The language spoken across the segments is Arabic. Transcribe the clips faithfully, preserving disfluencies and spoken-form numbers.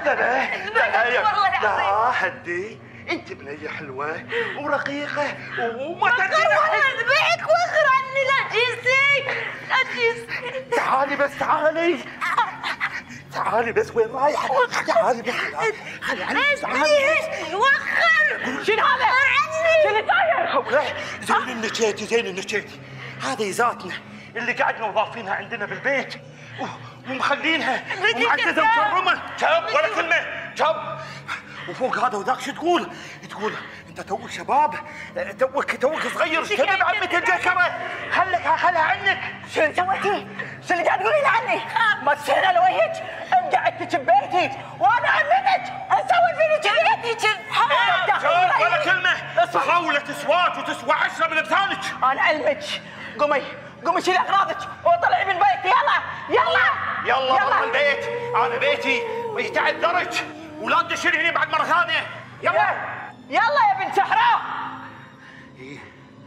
لا لا لا لا لا هدي، انت بنيه حلوه ورقيقه وما تدري اذبحك واخر عني، لا تجيسي لا تجيسي. تعالي بس تعالي تعالي بس، وين رايحه؟ تعالي بس خلي عني، تعالي وخر. شنو هذا؟ عني شنو داير؟ زين النشيتي زين النشيتي، هذه ذاتنا اللي قعدنا وضافينها عندنا بالبيت ومخلينها ومعززه ومكرمه. شب ولا كلمه شب. وفوق هذا وذاك شو تقول؟ تقول انت توك شباب، توك توك صغير شنو بعمة الجكره، خلك خلها عنك. شنو سويتي؟ شنو اللي قاعد تقولين عني؟ ما تسهل على وجهك، انت قعدتي ببيتي وانا عمتك، اسوي فيني كذي؟ شب ولا كلمه، حولت اسوات وتسوى عشره من امثالك. انا علمك. قومي قومي شيلي اغراضك وطلعي من بيتي. يلا يلا يلا يلا البيت، هذا بيتي ويتعذرك ولا تدشين هنا بعد مره ثانيه. يلا يلا يا بنت صحراء. إيه؟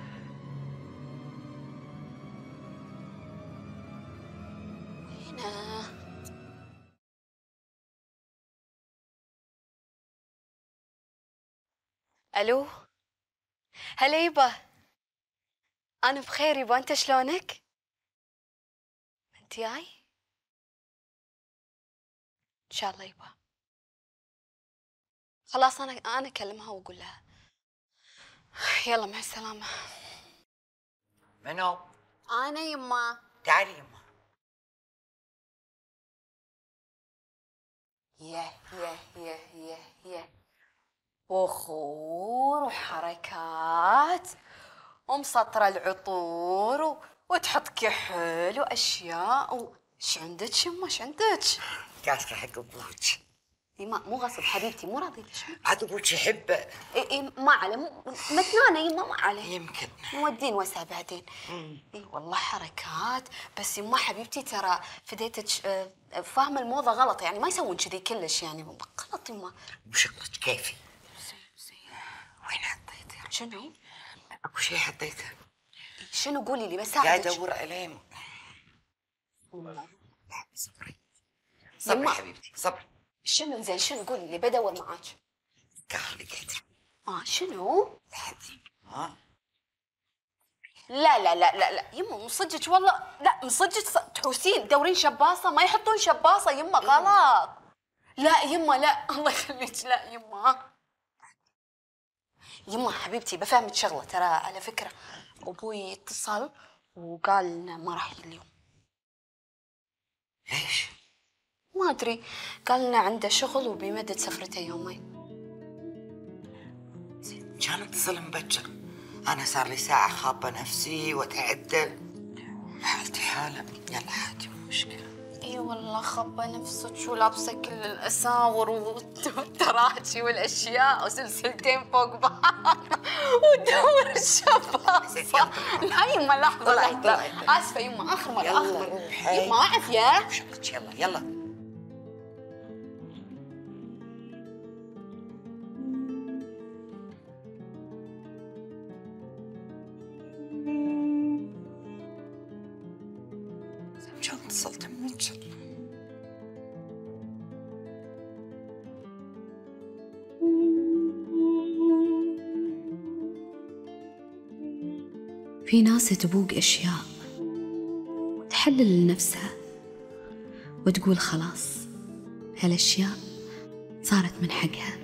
هنا الو، هلا يبا، انا بخير يبا، انت شلونك؟ انت جاي؟ ان شاء الله يبا. خلاص انا انا اكلمها واقول لها. يلا مع السلامه. منو؟ انا يما. تعالي يما. يه يه يه يه يه بخور وحركات ومسطرة العطور و... وتحط كحل واشياء و... ايش عندك يما ايش عندك؟ كاسكه حق ابوك. يما مو غصب حبيبتي، مو راضي ليش؟ عاد ابوك يحبه. اي اي ما عليه، متنانه يما ما عليه. يمكن نودين وسع بعدين. اي والله حركات، بس يما حبيبتي ترى فديتك فاهمه الموضه غلط، يعني ما يسوون كذي كلش، يعني غلط يما. وشغلك كيفي؟ وين حطيته؟ شنو؟ اكو شيء حطيته. شنو قولي لي بس قاعد ادور عليه. صبري صبري حبيبتي صبري. شنو زين شنو قولي لي بدور معاك. كهل لقيته. اه شنو؟ لحظي. ها؟ لا لا لا لا لا يما من صدقك والله، لا من صدقك تحوسين تدورين شباصه، ما يحطون شباصه يما غلط. لا يما لا الله يخليك، لا يما. يما حبيبتي بفهمك شغله، ترى على فكره ابوي اتصل وقال انه ما راح يجي اليوم. ليش؟ ما ادري، قال لنا عنده شغل وبيمدد سفرته يومين. زين كان اتصل مبكر، انا صار لي ساعه خابه نفسي واتعدل. حالتي حاله. يلا عادي مو مشكله. اي والله خبى نفسك ولابسه كل الاساور والتراجي والاشياء وسلسلتين فوق بعض وتدور الشباصه. لا يما لحظه لحظه، اسفه يما اخر مره اخر مره يما عافيه. شغلك يلا يلا. كان اتصلت منك. في ناس تبوق أشياء وتحلل لنفسها وتقول خلاص هالأشياء صارت من حقها،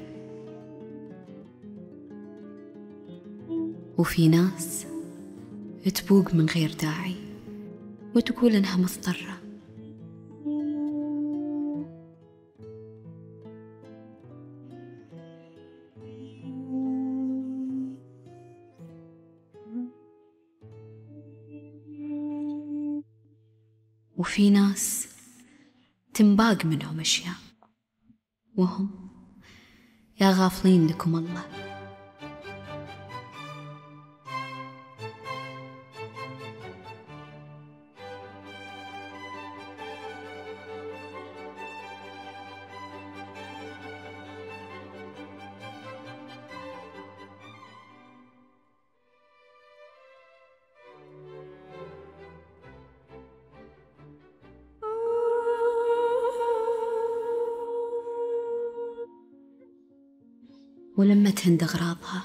وفي ناس تبوق من غير داعي وتقول إنها مضطرة. وفي ناس تنباق منهم أشياء وهم يا غافلين لكم الله. ولما تهند أغراضها،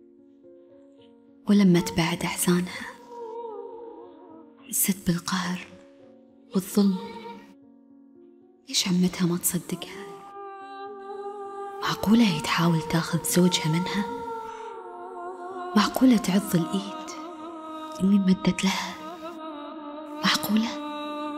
ولما تبعد أحزانها، حست بالقهر والظلم. ليش عمتها ما تصدقها؟ معقولة هي تحاول تاخذ زوجها منها؟ معقولة تعض الإيد اللي مدت لها؟ معقولة؟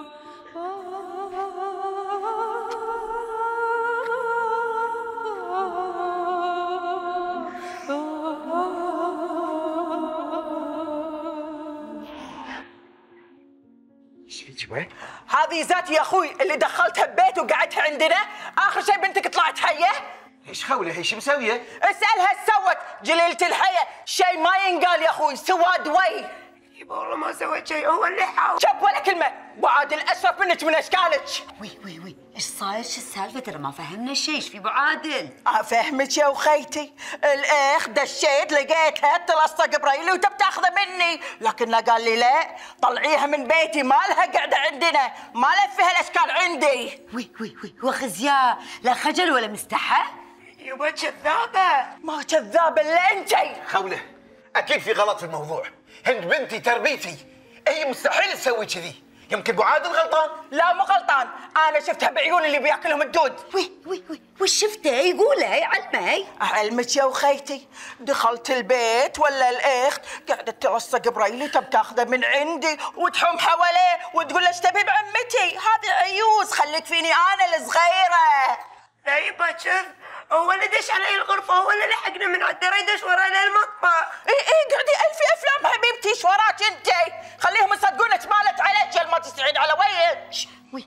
هذه ذاتي يا اخوي اللي دخلتها ببيت وقعدتها عندنا. اخر شيء بنتك طلعت حيه. ايش خولة هي شو مسويه؟ اسالها ايش سوت جليلة الحية. شيء ما ينقال يا اخوي، سواد وي. يبا والله ما سويت شيء، هو اللي حاول. شب ولا كلمة، وعادل اسوف منك من اشكالك. وي وي وي ايش صاير؟ شو السالفه؟ ترى ما فهمنا شيء. ايش في ابو عادل؟ افهمك يا وخيتي. الاخ دشيت لقيتها تلصق بريلي وتب تاخذه مني، لكن قال لي لا طلعيها من بيتي، ما لها قاعده عندنا، ما لفها الاشكال عندي. وي وي وي هو خزيان، لا خجل ولا مستحى. يبا كذابه. ما كذابه الا انتي. خولة اكيد في غلط في الموضوع. هند بنتي تربيتي، هي مستحيل تسوي كذي. يمكن ابو عادل غلطان. لا مو غلطان، انا شفتها بعيوني اللي بياكلهم الدود. وي وي وي وش شفته؟ يقوله علمي. اعلمك يا وخيتي، دخلت البيت ولا الاخت قاعده تلصق بريلي تب تاخذه من عندي وتحوم حواليه وتقول له ايش تبي بعمتي؟ هذه عيوز، خليك فيني انا الصغيره. لا يبا شوف، هو اللي دش علي الغرفه، هو اللي لحقنا من عالدرا يدش ورانا المطبخ. اي اي قعدي الفي افلام حبيبتي، ايش وراك انتي؟ خليهم يصدقونك مالت عليك جل ما تستعين على وجهك. وي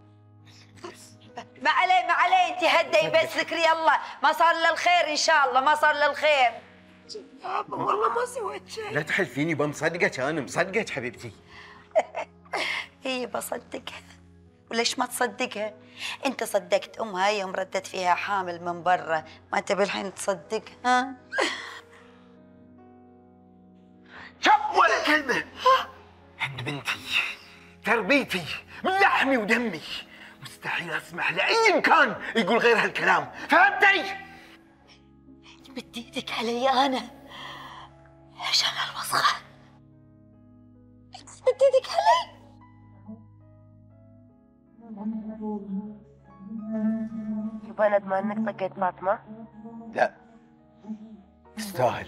ما عليه ما عليه، انت هدي بس ذكري يلا، ما صار الا الخير ان شاء الله، ما صار الا الخير. يابا والله ما سويت شيء. لا تحلفيني بمصدقك، انا مصدقك حبيبتي. هي بصدقها وليش ما تصدقها؟ انت صدقت امها يوم ردت فيها حامل من برا، ما انت بالحين تصدقها؟ ها؟ شب ولا كلمة. عند بنتي تربيتي من لحمي ودمي، مستحيل اسمح لاي كان يقول غير هالكلام، فهمتي؟ مد ايدك علي انا عشان الوسخه. مد ايدك علي. يبا ندمة انك طقيت فاطمة؟ لا تستاهل.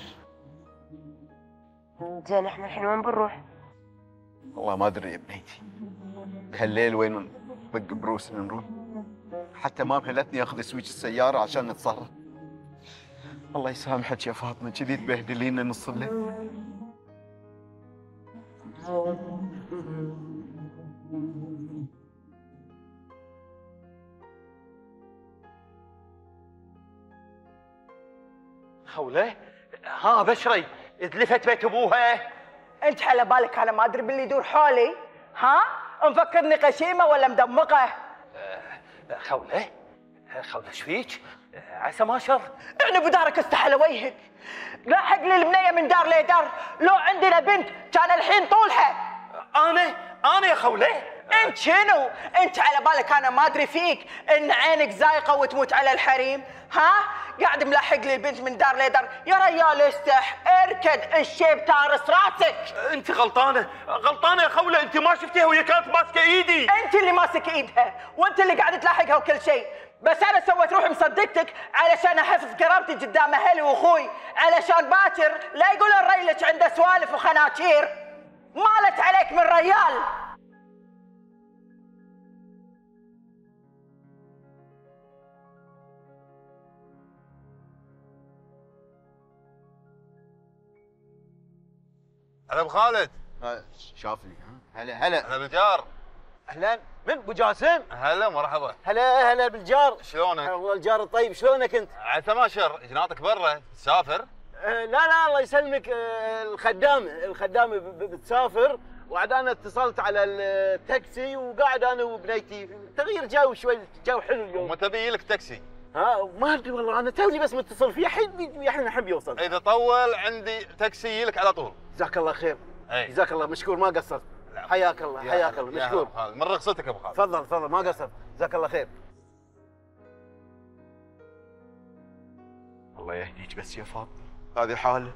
زين احنا الحين وين بنروح؟ والله ما ادري يا بنيتي، بهالليل وين نطق بروسنا نروح؟ حتى ما مهلتني اخذ سويتش السياره عشان نتصرف. الله يسامحك يا فاطمه، كذي تبهدلينا نص الليل. خولة ها بشري اتلفت بيت ابوها. انت على بالك انا ما ادري باللي يدور حولي؟ ها؟ مفكرني غشيمه ولا مدمقه؟ أه خولة خولة ايش فيك؟ أه عسى ما شر. اعني بدارك استحلى وجهك. لاحق لي البنيه من دار لدار، لو عندنا بنت كان الحين طولها. انا انا يا خولة. انت شنو؟ انت على بالك انا ما ادري فيك ان عينك زايقه وتموت على الحريم؟ ها؟ قاعد ملاحق لي البنت من دار لدار، يا ريال استح اركد الشيب تارس راسك. انت غلطانه غلطانه يا خولة، انت ما شفتيها وهي كانت ماسكه ايدي. انت اللي ماسك ايدها وانت اللي قاعد تلاحقها وكل شيء، بس انا سويت روحي مصدقتك علشان احفظ كرامتي قدام اهلي واخوي، علشان باكر لا يقولون ريلك عنده سوالف وخناكير. مالت عليك من ريال. هلا ابو خالد. شافني ها؟ هلا هلا. هلا بالجار. اهلا. من ابو جاسم؟ هلا مرحبا. هلا هلا بالجار. شلونك؟ والله الجار الطيب، شلونك انت؟ عسى ما شر، جناطك برا تسافر؟ أه لا لا الله يسلمك، أه الخدامه الخدامه بتسافر، وعاد انا اتصلت على التاكسي وقاعد انا وبنيتي، تغيير جو شوي، جو حلو اليوم. ومتى بيجي لك تاكسي؟ ها ما ادري والله، انا توني بس متصل فيه، الحين الحين احب يوصل. اذا طول عندي تاكسي يجي لك على طول. جزاك الله خير. أي. جزاك الله، مشكور ما قصرت. حياك الله حياك الله، مشكور. من رخصتك ابو خالد. تفضل تفضل ما قصرت، جزاك الله خير. الله يهديك بس يا فاطمه، هذه حاله.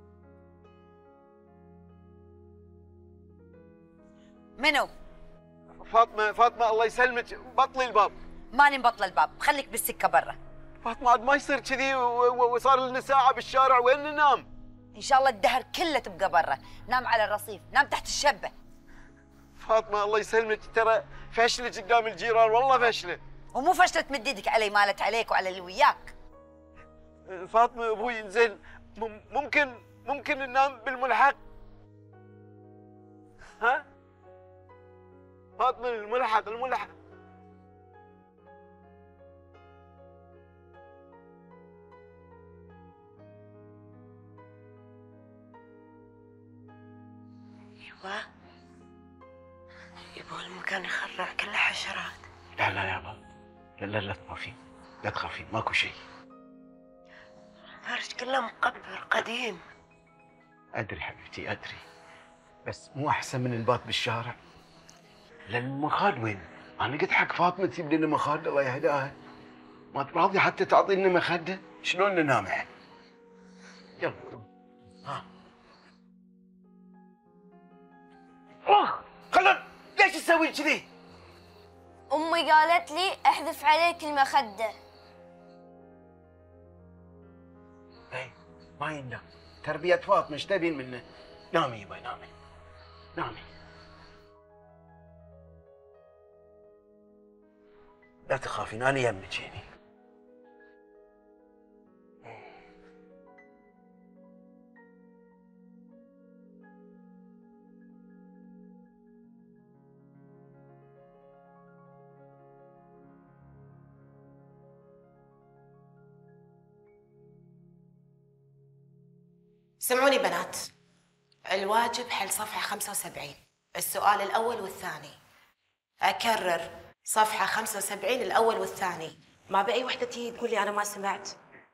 منو؟ فاطمه فاطمه الله يسلمك، بطلي الباب. ماني مبطله الباب، خليك بالسكه برا. فاطمه عاد ما يصير كذي وصار لنا ساعه بالشارع، وين ننام؟ ان شاء الله الدهر كله تبقى برا، نام على الرصيف، نام تحت الشبه. فاطمه الله يسلمك، ترى فشلك قدام الجيران، والله فشله. ومو فشله تمد ايدك علي، مالت عليك وعلى اللي وياك. فاطمه ابوي زين، ممكن ممكن ننام بالملحق؟ ها؟ فاطمه الملحق الملحق. يبا يبا المكان يخرع كله حشرات. لا لا يابا، لا لا لا تخافين، لا تخافين، ماكو شيء. الفرش كله مقبر قديم. ادري حبيبتي ادري، بس مو احسن من البات بالشارع؟ لان المخاد وين؟ انا قلت حق فاطمه تجيب لنا مخاد الله يهداها، ما تراضي حتى تعطينا مخده، شلون ننام احنا؟ يلا ها. اخ خلنا، ليش تسوي كذي؟ امي قالت لي احذف عليك المخده. اي ما ينام، تربيه فاطمه ايش تبين منه؟ نامي يبا نامي نامي. لا تخافين انا يمك هني. سمعوني بنات، الواجب حل صفحة خمسة وسبعين، السؤال الأول والثاني. أكرر، صفحة خمسة وسبعين الأول والثاني. ما بأي وحدة تيجي تقول لي أنا ما سمعت.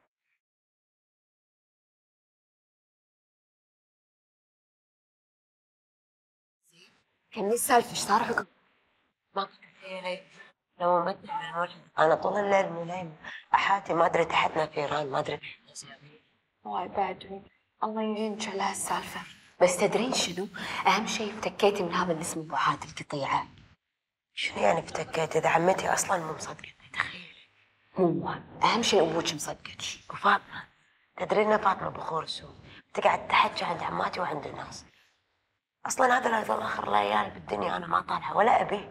كان السالفة ايش صار عقب؟ ما كثير لو ما تدري، انا طول الليل مليم احاتي، ما ادري تحتنا فيران، ما ادري تحتنا زيابين. واي بعد الله يعينك على هالسالفه. بس تدرين شنو؟ اهم شيء افتكيتي من هذا اللي اسمه ابو عادل قطيعه. شنو يعني افتكيت اذا عمتي اصلا مو مصدقتني؟ تخيلي. مو اهم شيء ابوك مصدقك. وفاطمه، تدرين فاطمه بخور سوق تقعد تحكي عند عماتي وعند الناس. اصلا هذا اللي يظل اخر ليالي بالدنيا انا ما طالعه ولا ابيه.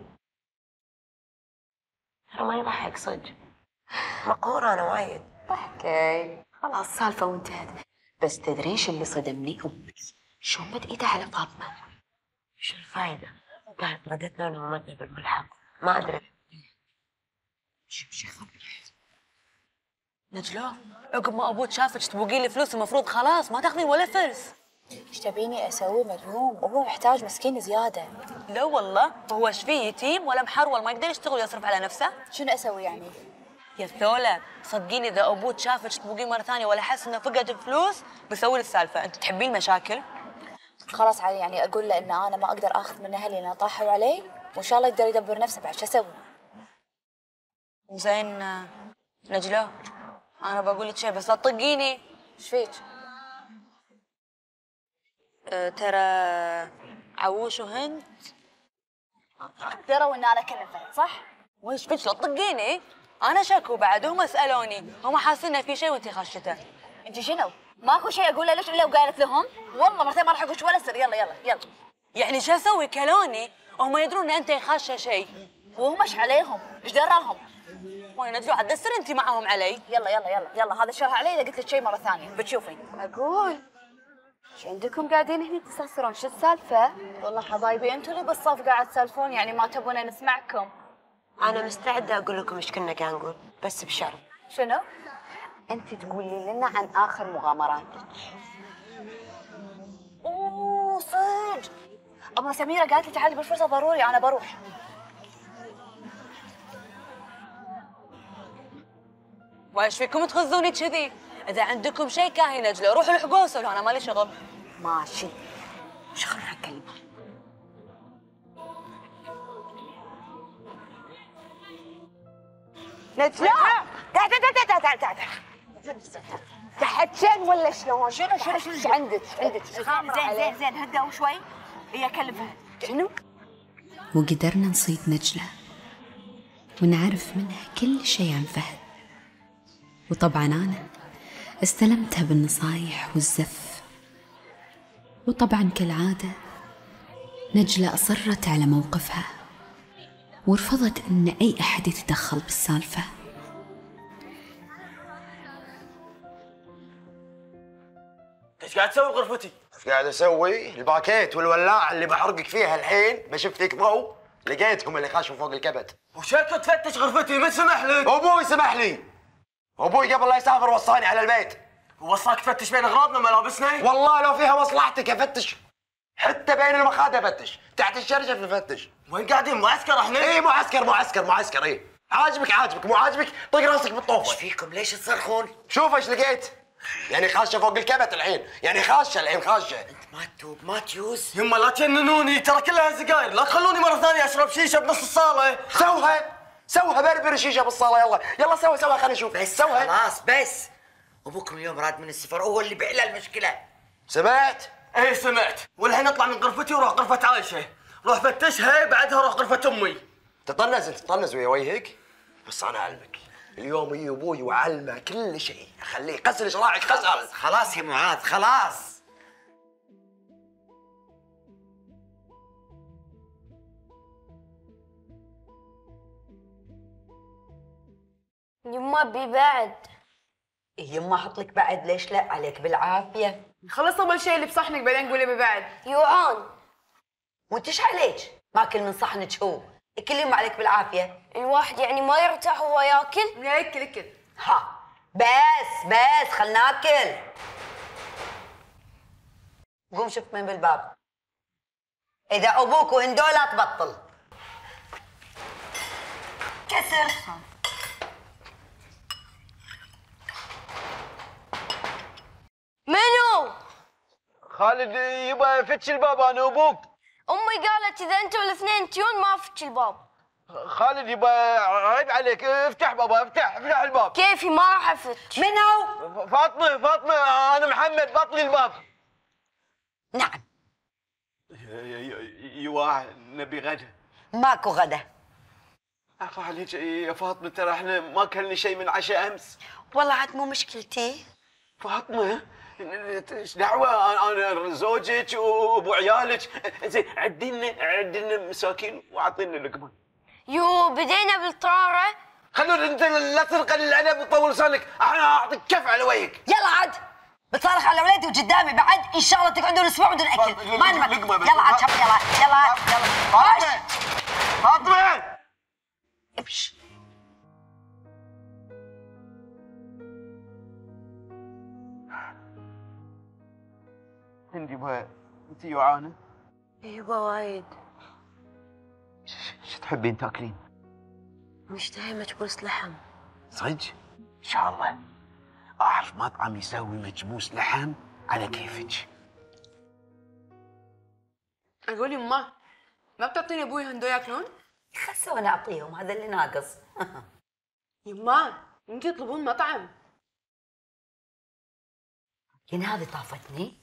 ترى ما يضحك صدق، مقهوره انا وايد. ضحكي خلاص سالفه وانتهت. بس تدرين شو اللي صدمني؟ امك شلون مد ايدها على فاطمه. شو الفايده؟ قالت ردتنا الممثل بالملحق، ما ادري. شو شو خبر نجلاء؟ عقب ما ابوك شافك تبوقين لي فلوس المفروض خلاص ما تاخذين ولا فلس. ايش تبيني اسوي؟ مجنون وهو محتاج مسكين زياده. لا والله هو ايش فيه؟ يتيم ولا محرول ما يقدر يشتغل ويصرف على نفسه؟ شنو اسوي يعني؟ يا ثولة صدقيني اذا ابوك شافك تبوقين مره ثانيه ولا حس انه فقد فلوس بيسوي لي السالفه. انت تحبين مشاكل؟ خلاص علي يعني اقول له ان انا ما اقدر اخذ من اهلي لان طاحوا علي، وان شاء الله يقدر يدبر نفسه. بعد شو اسوي؟ زين نجلاء انا بقول لك شيء بس لا تطقيني. ايش فيك؟ أه ترى عووش وهند دروا ان انا كنفت صح؟ وش فيك لا تطقيني؟ انا شكوا بعد هم سالوني، هم حاسين في شيء وانتي خشته. انت شنو؟ ماكو شيء اقول له ليش الا وقالت لهم؟ والله مرتين ما راح اقول ولا سر. يلا يلا يلا. يعني شو اسوي؟ كلوني وهم يدرون ان انت خاشه شيء. وهم ايش عليهم؟ ايش دراهم؟ وين نجلو عاد السر انت معهم علي؟ يلا يلا يلا يلا هذا الشرح علي. اذا قلت لك شيء مره ثانيه بتشوفين. اقول ايش عندكم قاعدين هنا تستخسرون؟ شو السالفه؟ والله حبايبي انتوا اللي بالصف قاعد تسولفون، يعني ما تبون نسمعكم. انا مستعده اقول لكم ايش كنا قاعد نقول بس بشرط. شنو؟ انت تقولي لنا عن اخر مغامراتك. اوه صدق ابو سميره قالت لي تعالي بالفرصه ضروري. انا بروح. وايش فيكم تخذوني كذي؟ اذا عندكم شيء كاهي نجلو روحوا الحقوا وسولوا، انا مالي شغل. ماشي شغل حق قلبي. نجلاء تعال تعال تعال تعال تعال. تحتشين ولا شلون؟ شنو شنو شنو ايش عندك؟ عندك زين زين زين هدأوا شوي. هي كلم فهد. شنو؟ وقدرنا نصيد نجلة ونعرف منها كل شيء عن فهد. وطبعا أنا استلمتها بالنصايح والزف. وطبعا كالعادة نجلة أصرت على موقفها ورفضت أن أي أحد يتدخل بالسالفة. ايش قاعد تسوي غرفتي؟ ايش قاعد اسوي؟ الباكيت والولاعه اللي بحرقك فيها الحين بشوف فيك ضوء، لقيتهم اللي خاشوا فوق الكبت. وشكله تفتش غرفتي، من سمح لك؟ ابوي سمح لي. ابوي قبل لا يسافر وصاني على البيت. ووصاك تفتش بين اغراضنا ملابسنا؟ والله لو فيها مصلحتك افتش. حتى بين المخادة افتش، تحت الشرشف نفتش. وين قاعدين؟ معسكر احنا؟ اي معسكر معسكر معسكر اي. عاجبك عاجبك مو عاجبك طق راسك بالطوفه. ايش فيكم؟ ليش تصرخون؟ شوف ايش لقيت. يعني خاشه فوق الكبت الحين، يعني خاشه الحين خاشه. انت ما تتوب ما تيوس. يما لا تجننوني، ترى كلها سجاير، لا تخلوني مره ثانيه اشرب شيشه بنص الصاله. سوها سوها بربر شيشه بالصاله. يلا يلا سوها سوها خلينا نشوف. بس سوها خلاص بس. ابوكم اليوم راد من السفر، هو اللي بيحل المشكله. سمعت؟ ايه سمعت. والحين اطلع من غرفتي وروح غرفه عايشه، روح فتشها بعدها روح غرفه امي. تطنز انت تطنز ويا وجهك، بس انا اعلمك اليوم يجي ابوي وعلمه كل شيء، اخليه يغسل شراعك غسل. خلاص يا معاذ خلاص. يما بي بعد. يما احط لك بعد، ليش لا؟ عليك بالعافيه. خلص اول شيء اللي بصحنك بعدين قولي بي بعد. يوعان. وانت ايش عليك؟ ماكل من صحنك هو، كل يوم عليك بالعافيه. الواحد يعني ما يرتاح وهو ياكل؟ لا اكل اكل. ها بس بس خل ناكل. قوم شوف من بالباب. اذا ابوك وهندو لا تبطل. كسر. منو؟ خالد يبا فتش الباب انا وابوك. امي قالت اذا انتوا الاثنين تيون ما افتش الباب. خالد يبا عيب عليك، افتح بابا افتح افتح الباب. كيفي ما راح افتش. منو؟ فاطمه فاطمه انا محمد بطلي الباب. نعم. يوا نبي غدا. ماكو غدا. عفا عليك يا فاطمه، ترى احنا ما اكلنا شيء من عشاء امس. والله عاد مو مشكلتي. فاطمه ايش دعوه، انا زوجك وابو عيالك، زين عدي لنا عدي لنا مساكين واعطينا لقمه. يو بدينا بالطراره. خلونا انت لا ترقل العنب وتطول لسانك، انا اعطيك كف على وجهك. يلا عاد بتصارخ على اولادي وقدامي بعد، ان شاء الله تقعدون اسبوع بدون اكل. ما نمك. يلا عاد شب يلا يلا يلا. فاطمه فاطمه امش. عندي بها انت جوعانه؟ ايوه وايد. شو تحبين تاكلين؟ مشتهي مكبوس لحم. صدق؟ ان شاء الله اعرف مطعم يسوي مكبوس لحم على كيفك. اقول يما ما بتعطيني ابوي هندو ياكلون؟ خسوا انا اعطيهم، هذا اللي ناقص. يما يمكن يطلبون مطعم. ين هذه طافتني.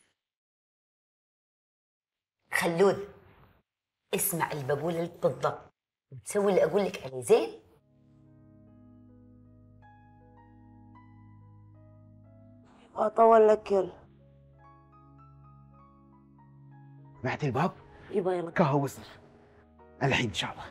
خلود اسمع اللي بقوله لك بالضبط وتسوي اللي اقول لك عليه، زين؟ اطول لك كل. بعد الباب؟ يبا يلا. كهو وصل الحين ان شاء الله.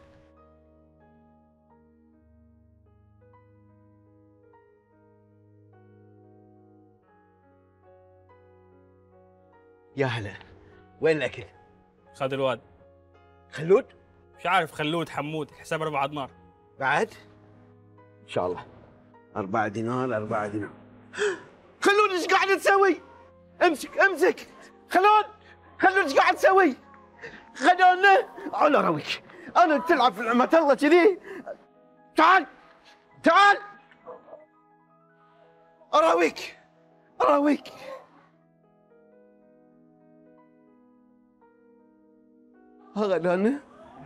يا هلا، وين الاكل؟ خذ الواد. خلود؟ مش عارف، خلود حمود حساب اربع دمار. بعد؟ ان شاء الله. أربعة دينار أربعة دينار. خلود ايش قاعد تسوي؟ امسك امسك خلود خلود ايش قاعد تسوي؟ غدانا على رويك، انا تلعب في نعمة الله كذي؟ تعال تعال اراويك اراويك. غدانا؟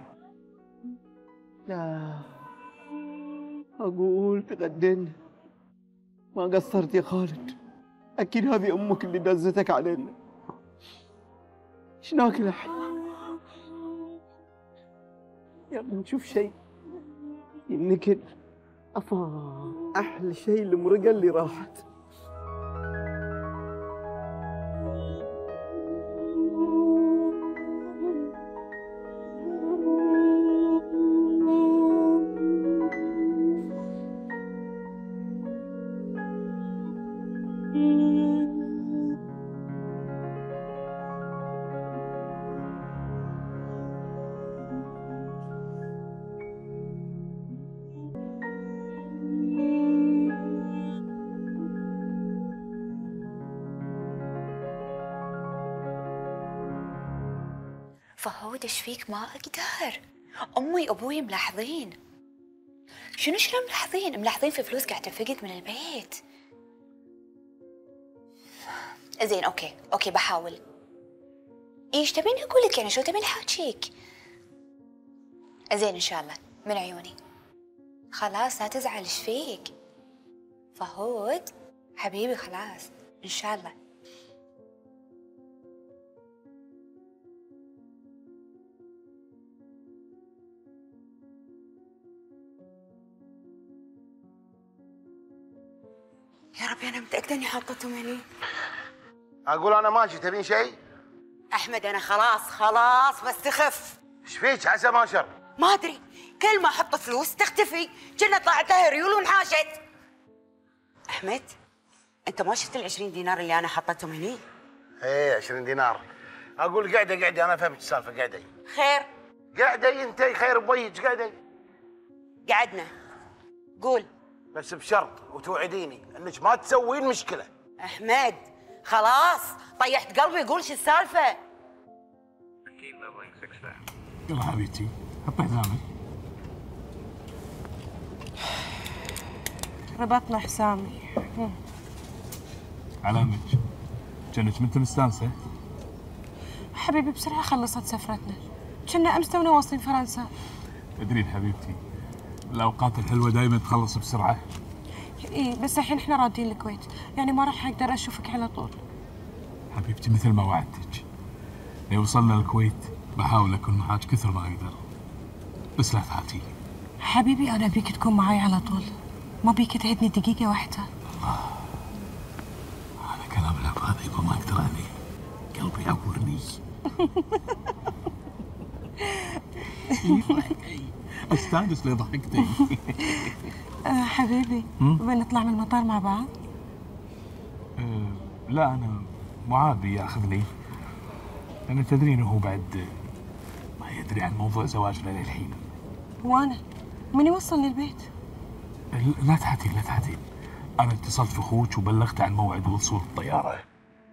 لا اقول تغدينا، ما قصرت يا خالد. اكيد هذه امك اللي دزتك علينا. ايش ناكل الحين؟ يلا نشوف شيء ينكل. افا احلى شيء المرقه اللي راحت. فهود ايش فيك؟ ما اقدر. امي وابوي ملاحظين. شنو شنو ملاحظين؟ ملاحظين في فلوس قاعده تنفقد من البيت. زين اوكي اوكي بحاول. ايش تبين اقول لك؟ يعني شو تبين حاجيك؟ زين ان شاء الله من عيوني. خلاص لا تزعل. ايش فيك؟ فهود حبيبي خلاص ان شاء الله. يا ربي انا متاكده اني حاطتهم هني. اقول انا ماشي، تبين شيء؟ احمد انا خلاص خلاص بستخف. ايش فيك؟ عسى ما شر. ما ادري، كل ما احط فلوس تختفي، كنا طلعت لها ريول وانحاشت. احمد انت ما شفت ال عشرين دينار اللي انا حطيتهم هني؟ ايه عشرين دينار. اقول قاعده قاعده انا فهمت السالفه. قاعده خير؟ قاعده انت خير بويج. قاعده قعدنا. قول بس بشرط وتوعديني انك ما تسوين مشكله. احمد خلاص طيحت قلبي. قول شو السالفه؟ يلا حبيبتي حطي حزامك. ربطنا حسامي. علامك كأنك منت مستانسه. حبيبي بسرعه خلصت سفرتنا، كنا امس تونا واصلين فرنسا. تدرين حبيبتي الاوقات الحلوه دائما تخلص بسرعه. اي بس الحين احنا رادين الكويت، يعني ما راح اقدر اشوفك على طول. حبيبتي مثل ما وعدتك، لو وصلنا الكويت بحاول اكون معاك كثر ما اقدر، بس لا تحاتي. حبيبي انا ابيك تكون معي على طول، ما بيك تعدني دقيقه واحده. الله هذا كلام الاب، هذا يبغى ما اقدر عليه، قلبي يعورني. استانس لي ضحكتي. أه حبيبي بنطلع من المطار مع بعض؟ أه لا انا معاذ بياخذني، لان تدرين هو بعد ما يدري عن موضوع زواجنا للحين. وانا من يوصلني البيت؟ لا تحاتين لا تحاتين، انا اتصلت في اخوك وبلغت عن موعد وصول الطياره.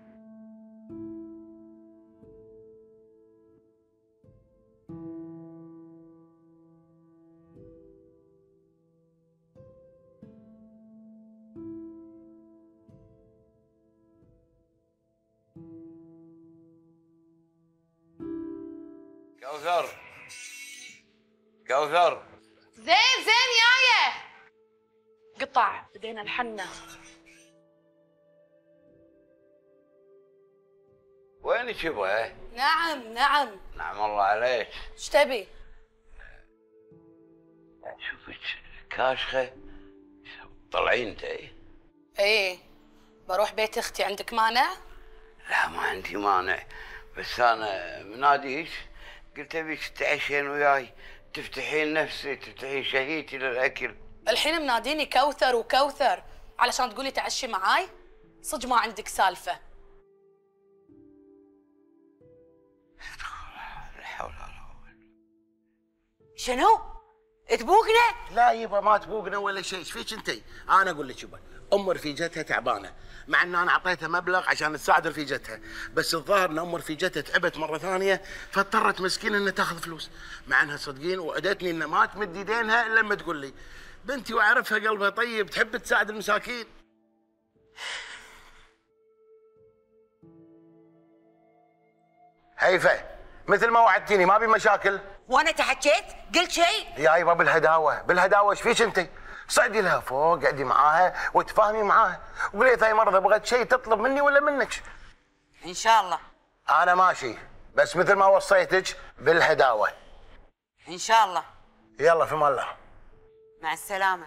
كوثر كوثر زين زين يايا. قطع بدينا الحنة. وينك يبا؟ نعم نعم. نعم الله عليك. ايش تبي؟ اشوفك كاشخه طلعين انت. ايه بروح بيت اختي، عندك مانع؟ لا ما عندي مانع، بس انا مناديك قلت ابيك تتعشين وياي، تفتحين نفسي، تفتحين شهيتي للاكل. الحين مناديني كوثر وكوثر علشان تقولي تعشي معاي؟ صدق ما عندك سالفه. لا حول ولا قوه. شنو؟ تبوقنا؟ لا يبا ما تبوقنا ولا شيء. ايش فيك انتي؟ انا اقول لك يبا ام رفيجتها تعبانه، مع ان انا اعطيتها مبلغ عشان تساعد رفيجتها، بس الظاهر ان ام رفيجتها تعبت مره ثانيه فاضطرت مسكينه انها تاخذ فلوس، مع انها صدقين وعدتني ان ما تمد يدينها الا لما تقول لي. بنتي واعرفها قلبها طيب، تحب تساعد المساكين. هيفا مثل ما وعدتيني ما بي مشاكل. وانا تحكيت؟ قلت شيء؟ يا يبا بالهداوه بالهداوه. ايش فيك انت؟ صعدي لها فوق، قعدي معاها وتفاهمي معاها، وقولي ثاني مرة إذا بغيت شيء تطلب مني ولا منك. إن شاء الله. أنا ماشي، بس مثل ما وصيتك بالهداوة. إن شاء الله. يلا في أمان الله. مع السلامة.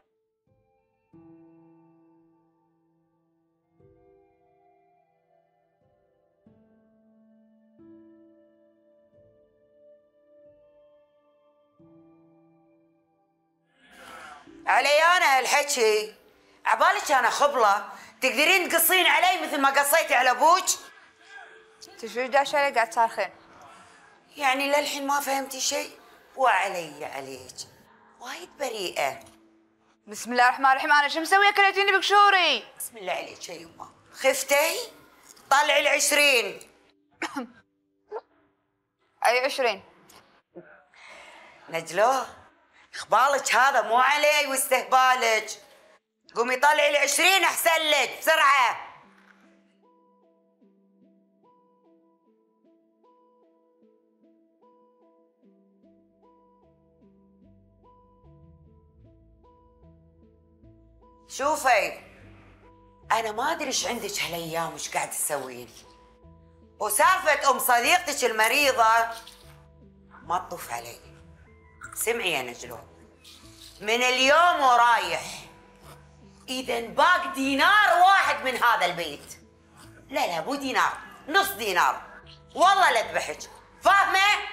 علي انا هالحكي، عبالك انا خبله تقدرين تقصين علي مثل ما قصيتي على ابوك؟ انت شو داش علي قاعد تصرخين؟ يعني للحين ما فهمتي شيء؟ وعلي عليك وايد بريئه. بسم الله الرحمن الرحيم، انا شو مسويه كليتيني بقشوري؟ بسم الله عليك يا يما. خفتي؟ طلعي العشرين. اي عشرين؟ نجلو اخبالك هذا مو علي واستهبالك. قومي طلعي العشرين احسن لك بسرعه. شوفي انا ما ادري ايش عندك هالايام وش قاعد تسوين، وسالفه ام صديقتك المريضه ما تطوف علي. سمعي يا نجلو، من اليوم ورايح اذا باق دينار واحد من هذا البيت، لا لا مو دينار، نص دينار، والله لا اذبحك، فاهمه؟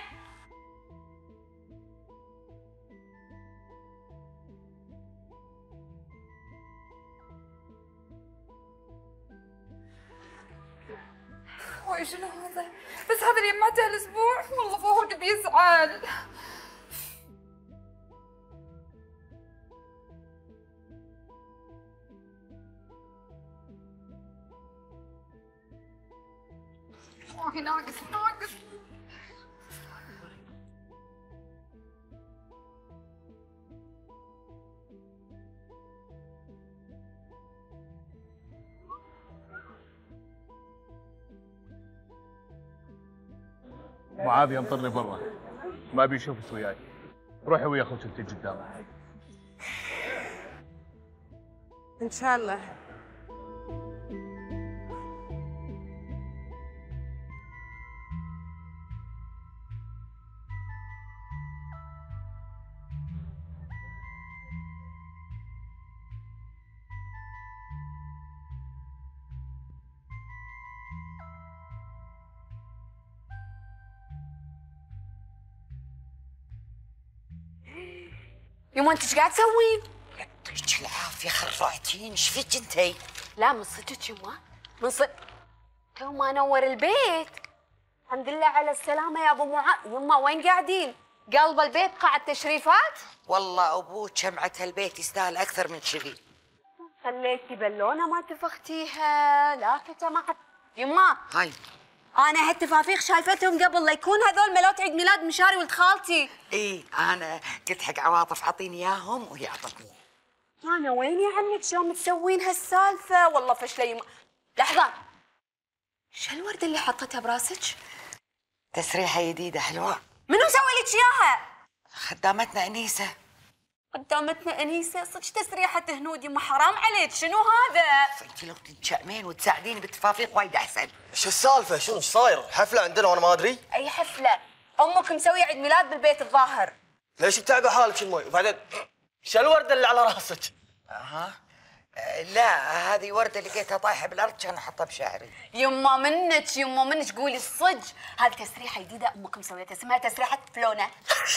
وي شنو هذا؟ بس هذا اليوم مات هالاسبوع، والله فهود بيزعل. والله ناقص ناقص. معاذ ينطرني برا، ما ابي اشوفك وياي. روحي ويا اخوك انت قدام. ان شاء الله. يما انت ايش قاعد تسوين؟ يعطيك العافيه خرعتين، ايش فيك انتي؟ لا من صدق يما، من صدق تو ما نور البيت. الحمد لله على السلامة يا ابو معاذ. يما وين قاعدين؟ قلب البيت قاعة تشريفات؟ والله ابوك شمعة هالبيت يستاهل اكثر من كذي. خليتي بالونه ما تفختيها، لا فتى ما حد. يما هاي انا هالتفافيخ شايفتهم قبل لا يكون هذول ملوت عيد ميلاد مشاري ولد خالتي. اي انا قلت حق عواطف اعطيني اياهم وهي اعطتني. انا وين يا عمك شلون تسوين هالسالفه؟ والله فشله يما. لحظه، شو الورده اللي حطيتها براسك؟ تسريحه جديده حلوه. منو مسوي لك اياها؟ خدامتنا انيسه. خدامتنا انيسه؟ صدق تسريحه هنود يما، حرام عليك، شنو هذا؟ انت لو تتشأمين وتساعديني بالتفافيق وايد احسن. شو السالفه؟ شنو ايش صاير؟ حفله عندنا وانا ما ادري؟ اي حفله؟ امك مسويه عيد ميلاد بالبيت الظاهر. ليش بتعبى حالك المي؟ وبعدين شو الورده اللي على راسك؟ اها لا هذه ورده لقيتها طايحه بالارض كان احطها بشعري. يما منك يما منك قولي الصج، هذه تسريحه جديده امك مسويتها اسمها تسريحه فلونه.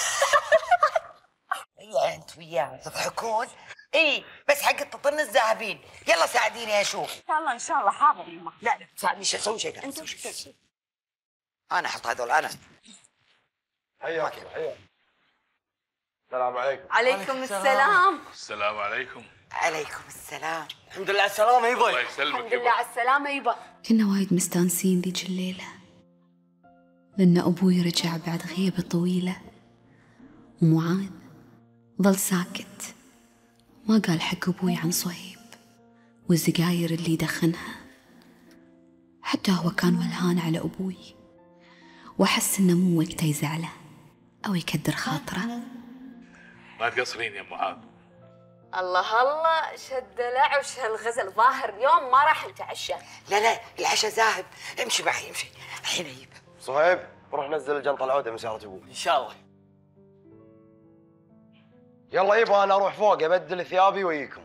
يا انت وياها تضحكون؟ اي بس حق التطن الذهبين. يلا ساعديني اشوف. ان شاء الله ان شاء الله حاضر يما. لا لا تساعدني شو اسوي شيء. انت وش تسوي؟ انا احط هذول انا. حياك حياك. السلام عليكم. عليكم السلام. السلام عليكم. عليكم السلام. الحمد لله على السلامه يبا. الله يسلمك. الحمد لله على السلامه يبا. كنا وايد مستانسين ذيك الليلة، لأن أبوي رجع بعد غيبة طويلة، ومعاذ ظل ساكت ما قال حق أبوي عن صهيب والسجاير اللي يدخنها. حتى هو كان ولهان على أبوي، وأحس إنه مو وقته يزعله أو يكدر خاطره. ما تقصرين يا معاذ، الله الله شدلع وش هالغزل ظاهر اليوم ما راح نتعشى. لا لا العشاء ذاهب، امشي معي امشي الحين اجيب. صهيب روح نزل الجنطه العوده من سياره ابوي. ان شاء الله. يلا يبا انا اروح فوق ابدل ثيابي وياكم.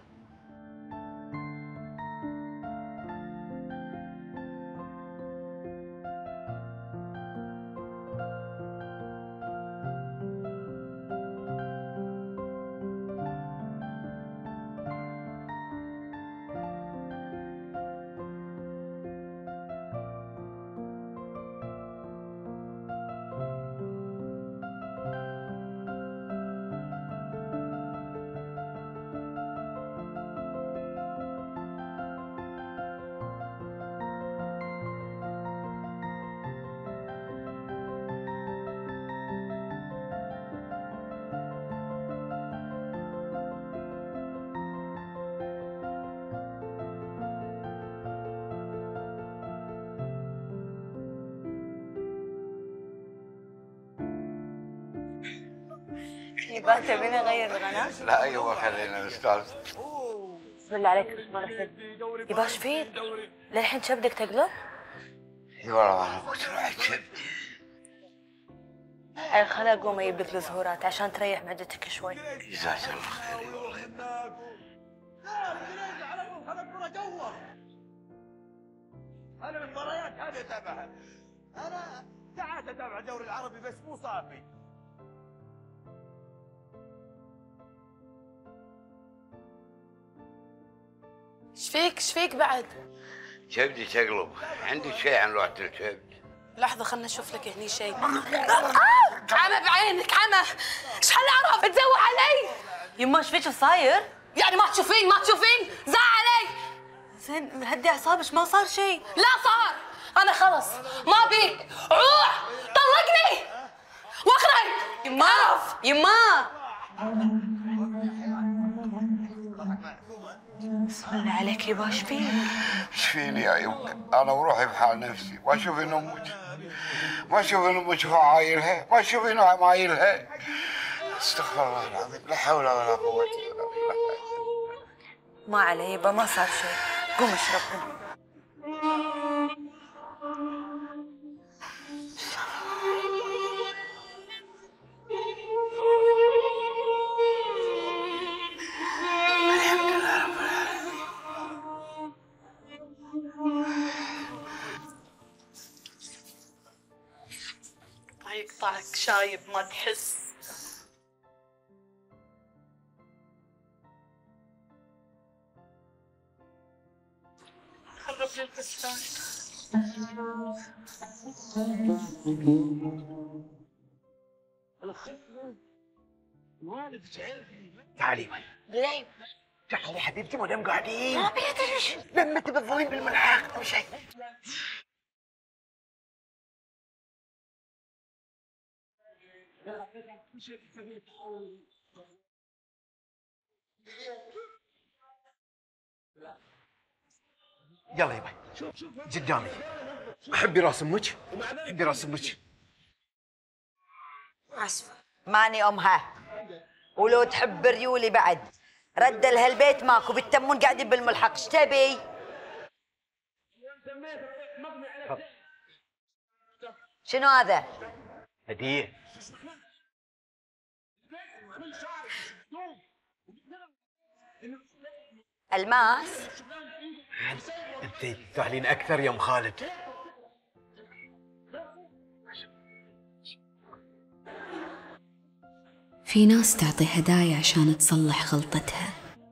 يبا تبيني اغير الغناء؟ لا ايوه خلينا نستانس. بسم الله عليك بسم الله عليك. يبا ايش فيك؟ للحين كبدك تقلب؟ اي والله انا كنت راح كبدي. هاي خليني اقوم اجيب لك الزهورات عشان تريح معدتك شوي. جزاك الله خير والله. انا المباريات هذه اتابعها. انا ساعات اتابع الدوري العربي بس مو صافي. ايش فيك ايش فيك بعد؟ كبدي تقلب، عندي شيء عن لوحة الكبد. لحظة خلنا نشوف لك هني شيء. عمى بعينك عمى، ايش هالعرف تزوح علي؟ يما ايش فيك صاير؟ يعني ما تشوفين ما تشوفين؟ زع علي. زين هدي اعصابك ما صار شيء. لا صار، انا خلص ما بيك، روح طلقني واخرج. يما يما بسم الله عليك يبا ايش فيك؟ ايش فيني يا يمك؟ انا وروحي بحال نفسي، ما اشوف ان امك ما اشوف ان امك عايلها، ما اشوف انه عايلها. استغفر الله العظيم، لا حول ولا قوة الا بالله. ما علي يبا ما صار شيء، قوم اشرب قوم. يقطعك شايب ما تحس. خرب لي الفستان. تعالي ليه؟ تعالي حبيبتي ما دام قاعدين. ما بيدريش. لما تبي تظلين بالملحق امشي. يلا يبا قدامي. حبي راس امك، حبي راس امك. اسفه ماني امها، ولو تحب ريولي بعد رد لها البيت ماكو، بالتمون قاعدين بالملحق. ايش تبي؟ شنو هذا؟ هديه. الماس؟ انت تفعلين اكثر يا ام خالد. في ناس تعطي هدايا عشان تصلح غلطتها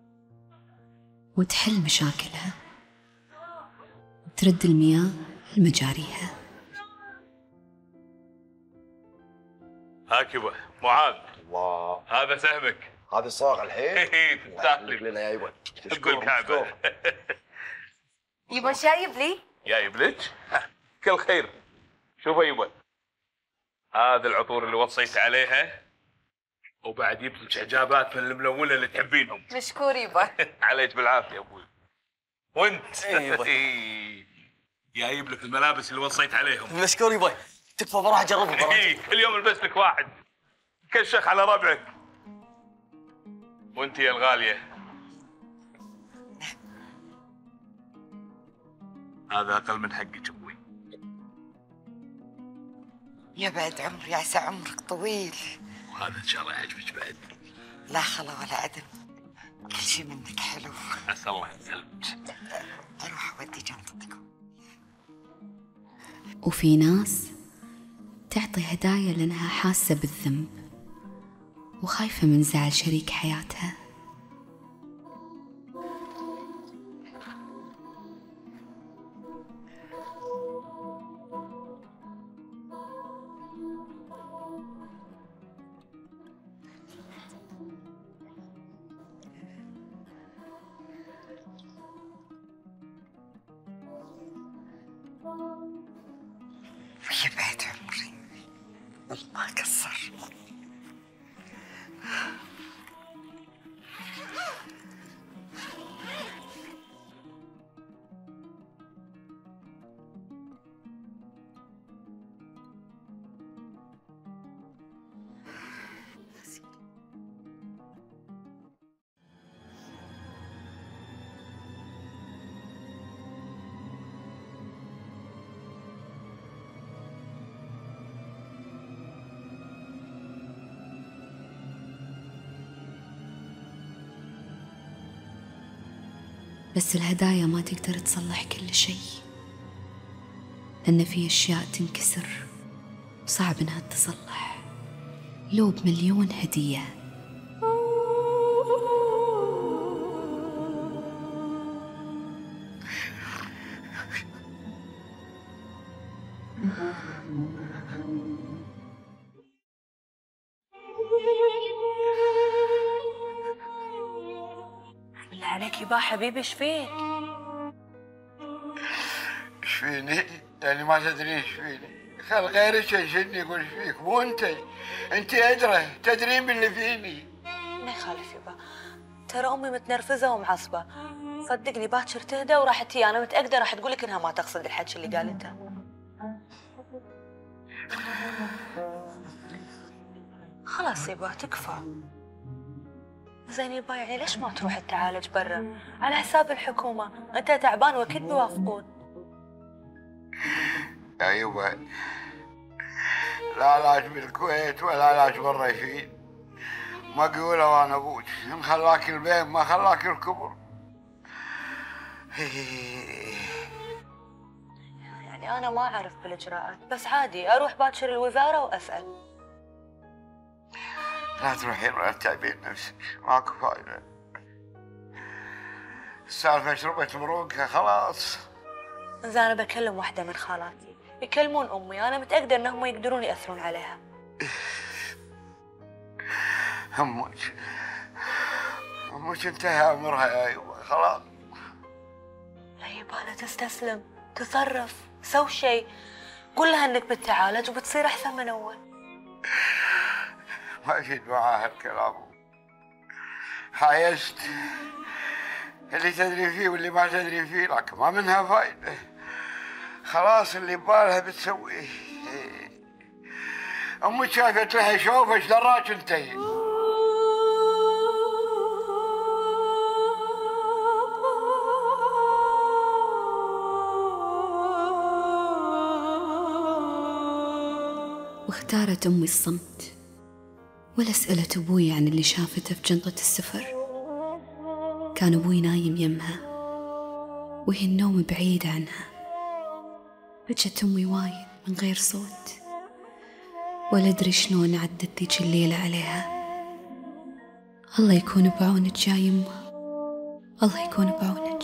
وتحل مشاكلها وترد المياه لمجاريها. هاك يبا معاذ، الله هذا سهمك. هذا صاغ الحين. تستاهل لنا يا يبا. تقول كعبه. يبا شايب لي؟ جايب لك؟ كل خير. شوف يبا، هذا العطور اللي وصيت عليها، وبعد جبت لك اجابات من الملونه اللي تحبينهم. مشكور يبا. عليك بالعافيه ابوي. وانت ايوه جايب لك الملابس اللي وصيت عليهم. مشكور يبا، تكفى بروح اجربهم. اي اليوم البس لك واحد كشخ على ربعك. وانت يا الغاليه هذا اقل من حقك ابوي. يا بعد عمري، عسى عمرك طويل. وهذا ان شاء الله يعجبك بعد. لا خلا ولا عدم، كل شيء منك حلو. عسى الله يسلمك. اروح اودي جنطتك. وفي ناس تعطي هدايا لأنها حاسة بالذنب وخايفة من زعل شريك حياتها. يا بعد عمري، ما قصر. بس الهدايا ما تقدر تصلح كل شيء، لأن في أشياء تنكسر وصعب إنها تصلح لو بمليون هدية. بالله عليك يبا حبيبي ايش فيك؟ ايش فيني؟ يعني ما تدري ايش فيني؟ خل غيرك يشدني يقول ايش فيك، مو انت. انت ادرى، تدرين باللي فيني. ما يخالف يبا، ترى امي متنرفزه ومعصبه، صدقني باكر تهدى وراح تي، انا متاكده راح تقول لك انها ما تقصد الحكي اللي قالته. خلاص يبا تكفى. زين يبا يعني ليش ما تروح تعالج برا على حساب الحكومه؟ انت تعبان واكيد بيوافقون. يا يبا لا علاج بالكويت ولا علاج برا يفيد. مقولة وانا ابوك، ان خلاك البيت ما خلاك الكبر. يعني انا ما اعرف بالاجراءات، بس عادي اروح باكر الوزاره واسال. لا تروحين ولا تتعبين نفسك، ماكو فايدة. السالفة شربت مروقها خلاص. زين انا بكلم واحده من خالاتي يكلمون امي، انا متاكده انهم يقدرون ياثرون عليها. همك همك انتهى امرها يا يبا خلاص. لا يبا لا تستسلم، تصرف، سوي شيء، قول لها انك بتعالج وبتصير احسن من اول. ما يفيد معاها الكلام، حايشت اللي تدري فيه واللي ما تدري فيه، لكن ما منها فايدة. خلاص اللي ببالها بتسويه. أمك شافت لها شوف ايش دراك انتي. واختارت أمي الصمت، ولا سألت أبوي عن اللي شافته في جنطة السفر. كان أبوي نايم يمها وهي النوم بعيد عنها. بكت أمي وايد من غير صوت، ولا أدري شلون عدت ذيك الليلة عليها. الله يكون بعونك يا يمه، الله يكون بعونك.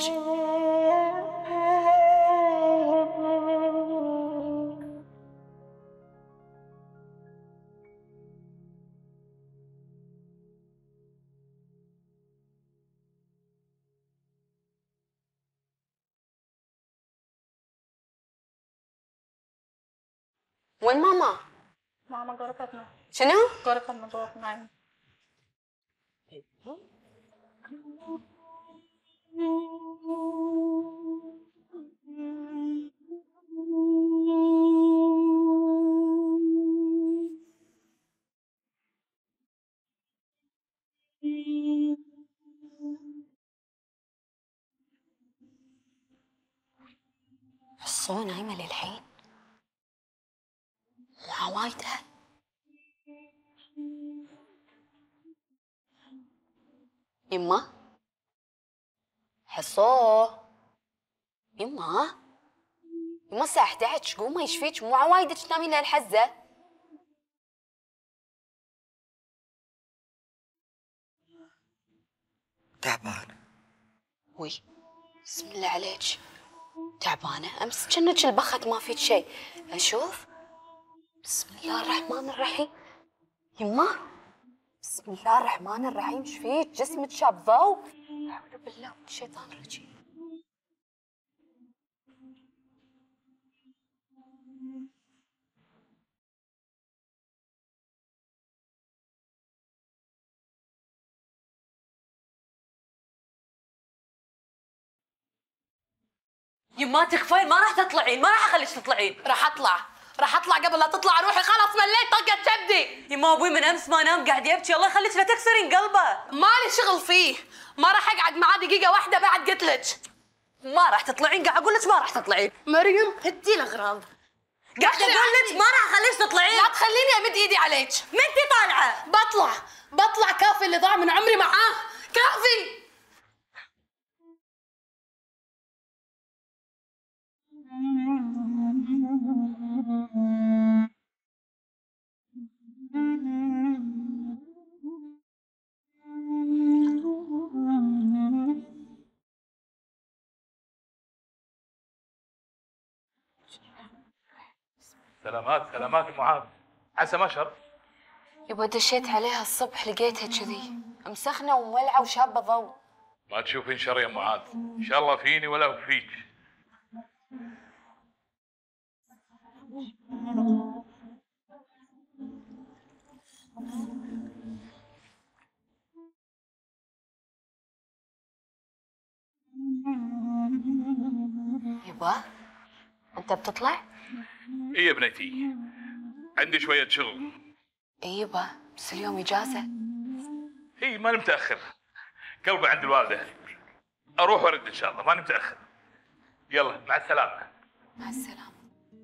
وين ماما؟ ماما غرفتنا. شنو؟ غرفتنا جوا نايمة. صو نايمة للحين؟ مو عوايدها؟ يما حصو يما يما الساعة إحدى عشر قومي يشفيك، مو عوايدك تنامين لهالحزة. تعبانة. وي بسم الله عليك، تعبانة؟ أمس جنك البخت ما فيك شيء. أشوف بسم الله الرحمن الرحيم. يما بسم الله الرحمن الرحيم، شفيك؟ جسمك شاب ضوء. أعوذ بالله من الشيطان الرجيم. يما تكفين، ما راح تطلعين، ما راح اخليك تطلعين. راح اطلع، راح اطلع قبل لا تطلع روحي، خلاص مليت طقت كبدي. يما ابوي من امس ما نام قاعد يبكي، الله يخليك لا تكسرين قلبه. مالي شغل فيه، ما راح اقعد معاه دقيقة واحدة بعد قلت لك. ما راح تطلعين، قاعد اقول لك ما راح تطلعين. مريم هدي الاغراض. قاعد اقول لك ما راح اخليك تطلعين. لا تخليني امد ايدي عليك. منتي طالعة. بطلع، بطلع كافي اللي ضاع من عمري معاه، كافي. سلامات سلامات ام معاذ، عسى ما شر. يبا دشيت عليها الصبح لقيتها كذي مسخنة ومولعة وشابة ضوء. ما تشوفين شر يا معاذ، ان شاء الله فيني ولا فيك. يبا انت بتطلع؟ اي يا بنيتي، عندي شوية شغل. اي يبا بس اليوم اجازة. اي ماني متأخر، قلبي عند الوالدة. اروح وارد ان شاء الله، ماني متأخر. يلا مع السلامة. مع السلامة.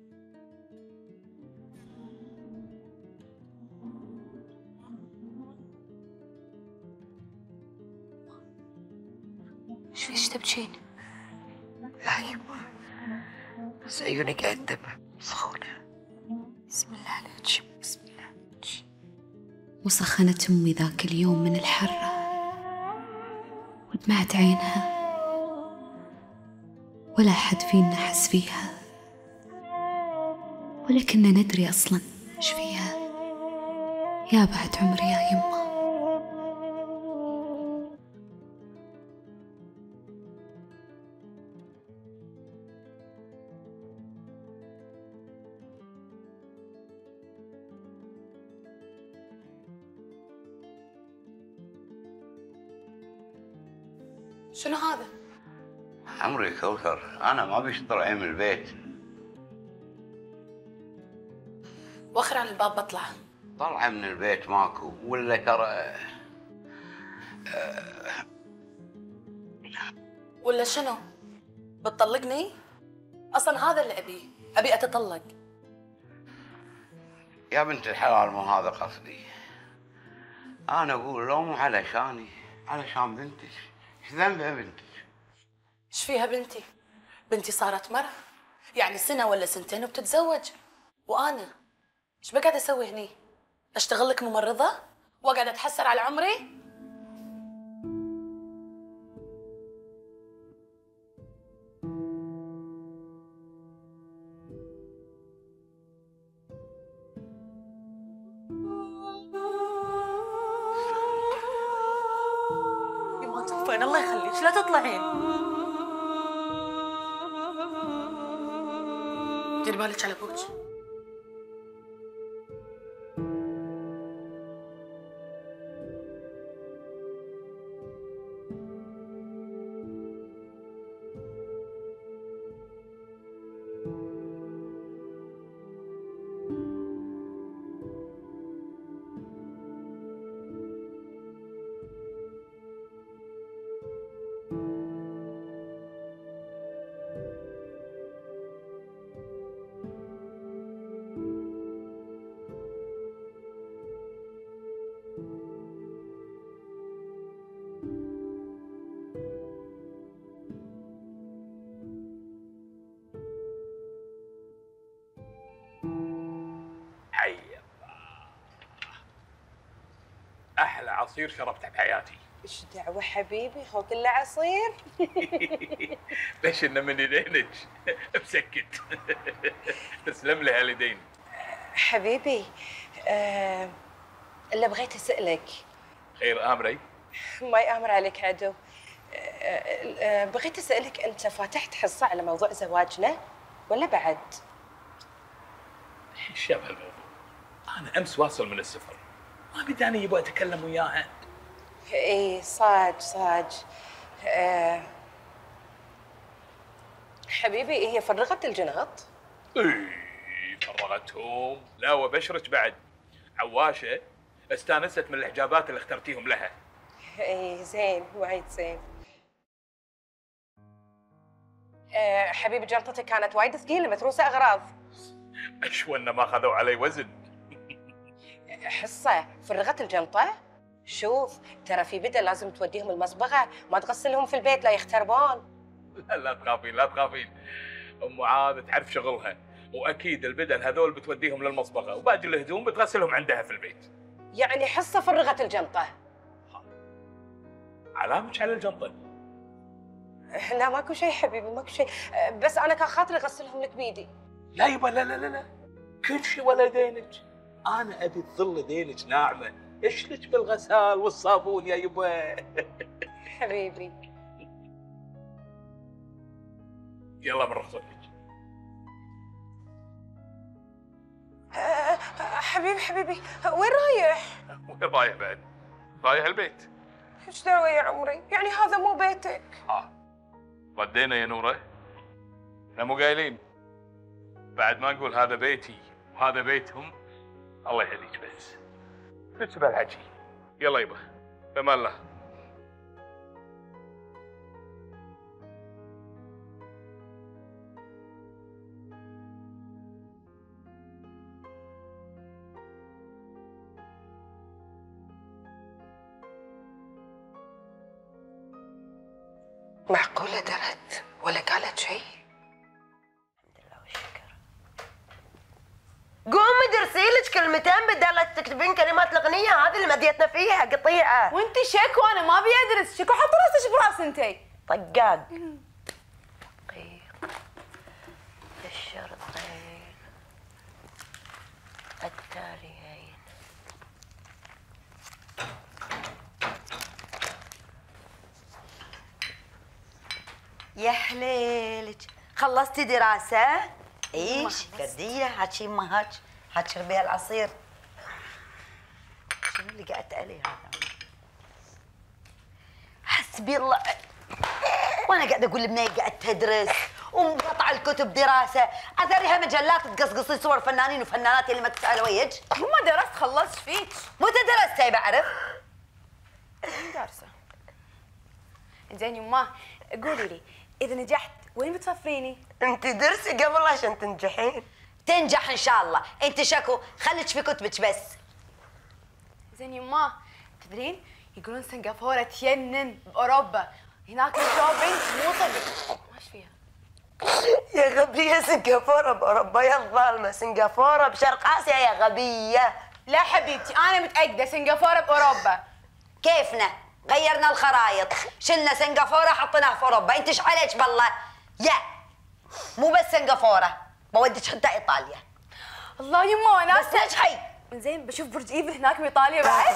ايش فيش تبكين؟ لا يما، بس عيوني قاعد تدمع سخونة. بسم الله عليك، بسم الله عليك. وسخنت أمي ذاك اليوم من الحرة ودمعت عينها، ولا حد فينا حس فيها، ولا كنا ندري أصلاً إيش فيها. يا بعد عمري يا يما. شنو هذا؟ عمري كوثر، انا ما ابيش تطلعين من البيت. وخر عن الباب بطلع. طلعي من البيت ماكو ولا ترى. ولا شنو؟ بتطلقني؟ اصلا هذا اللي ابيه، ابي اتطلق. يا بنت الحلال مو هذا قصدي. انا اقول لو مو علشاني، علشان بنتك. ايش ذنبها بنتك؟ ايش فيها بنتي؟ بنتي صارت مرة، يعني سنة ولا سنتين وبتتزوج، وانا ايش بقعد اسوي هني؟ اشتغل لك ممرضة واقعد اتحسر على عمري؟ يما تكفين، الله يخليك لا تطلعين. ديري بالك على ابوك. عصير شربته بحياتي. ايش دعوه حبيبي، هو كله عصير. ليش انه من يدينك مسكت. تسلم لي هاليدين. حبيبي آه اللي بغيت اسالك. خير امري؟ ما يامر عليك عدو. آه آه بغيت اسالك، انت فاتحت حصه على موضوع زواجنا ولا بعد؟ ايش يا بهالموضوع؟ انا امس واصل من السفر، ما بداني يبغى اتكلم وياها. اي صاج صاج. آه حبيبي هي فرغت الجناط؟ اي فرغتهم، لا وبشرك بعد. عواشه استانست من الحجابات اللي اخترتيهم لها. اي زين، وايد زين. آه حبيبي جنطتك كانت وايد ثقيله، متروسه اغراض. اشوى انه ما اخذوا علي وزن. حصه فرغت الجنطه؟ شوف ترى في بدل لازم توديهم المصبغه، ما تغسلهم في البيت لا يختربون. لا لا تخافين لا تخافين، ام معاذ تعرف شغلها، واكيد البدل هذول بتوديهم للمصبغه وباقي الهدوم بتغسلهم عندها في البيت. يعني حصه فرغت الجنطه؟ علامك على الجنطه. لا ماكو شيء حبيبي ماكو شيء، بس انا كان خاطري اغسلهم لك بيدي. لا يبا لا لا لا لا، كل شيء ولا دينك، انا ابي تظل دينك ناعمه، ايش لك بالغسال والصابون يا يبا. حبيبي يلا بنروح صدق. حبيبي حبيبي وين رايح؟ وين رايح بعد؟ رايح البيت. ايش دعوه يا عمري؟ يعني هذا مو بيتك. ها ردينا يا نوره؟ احنا مو قايلين بعد ما نقول هذا بيتي وهذا بيتهم؟ الله يهديك بس. ليش بهالحكي؟ يلا يبا بأمان الله. معقولة درت ولا قالت شيء؟ قومي درسي لك كلمتين بدل لا تكتبين كلمات الاغنيه هذه اللي مديتنا فيها قطيعه. وانت شكو، انا ما ابي ادرس. شكو حط راسك براس انتي. طقاق. دقيق الشرطين التاليين. يا حليلك، خلصتي دراسه؟ ايش؟ فرديه هاتشي امها هاتش هاتش شربيها العصير. شنو اللي قعدت عليه هذا؟ حسبي الله، وانا قاعده اقول لبنيه قاعد تدرس ومقطع الكتب دراسه، اثريها مجلات تقصقصي صور فنانين وفنانات اللي ما تسال ويج. ما درست خلصت فيك. متى درستي بعرف؟ دارسه. زين يما قولي لي اذا نجحت وين بتسافريني؟ انت درسي قبل عشان تنجحين. تنجح ان شاء الله. انت شكو خليك في كتبك بس. زين يما تدرين يقولون سنغافوره تجنن باوروبا، هناك الشوبينج مو طبيعي. ماش فيها يا غبيه، سنغافوره باوروبا يا الظالمه، سنغافوره بشرق اسيا يا غبيه. لا حبيبتي انا متاكده سنغافوره باوروبا. كيفنا؟ غيرنا الخرايط، شلنا سنغافوره حطيناها في اوروبا. انت ايش عليك بالله؟ يا مو بس سنغافوره، بوديك حتى ايطاليا. الله يما انا بس نجحي. زين بشوف برج ايفل هناك بايطاليا بعد.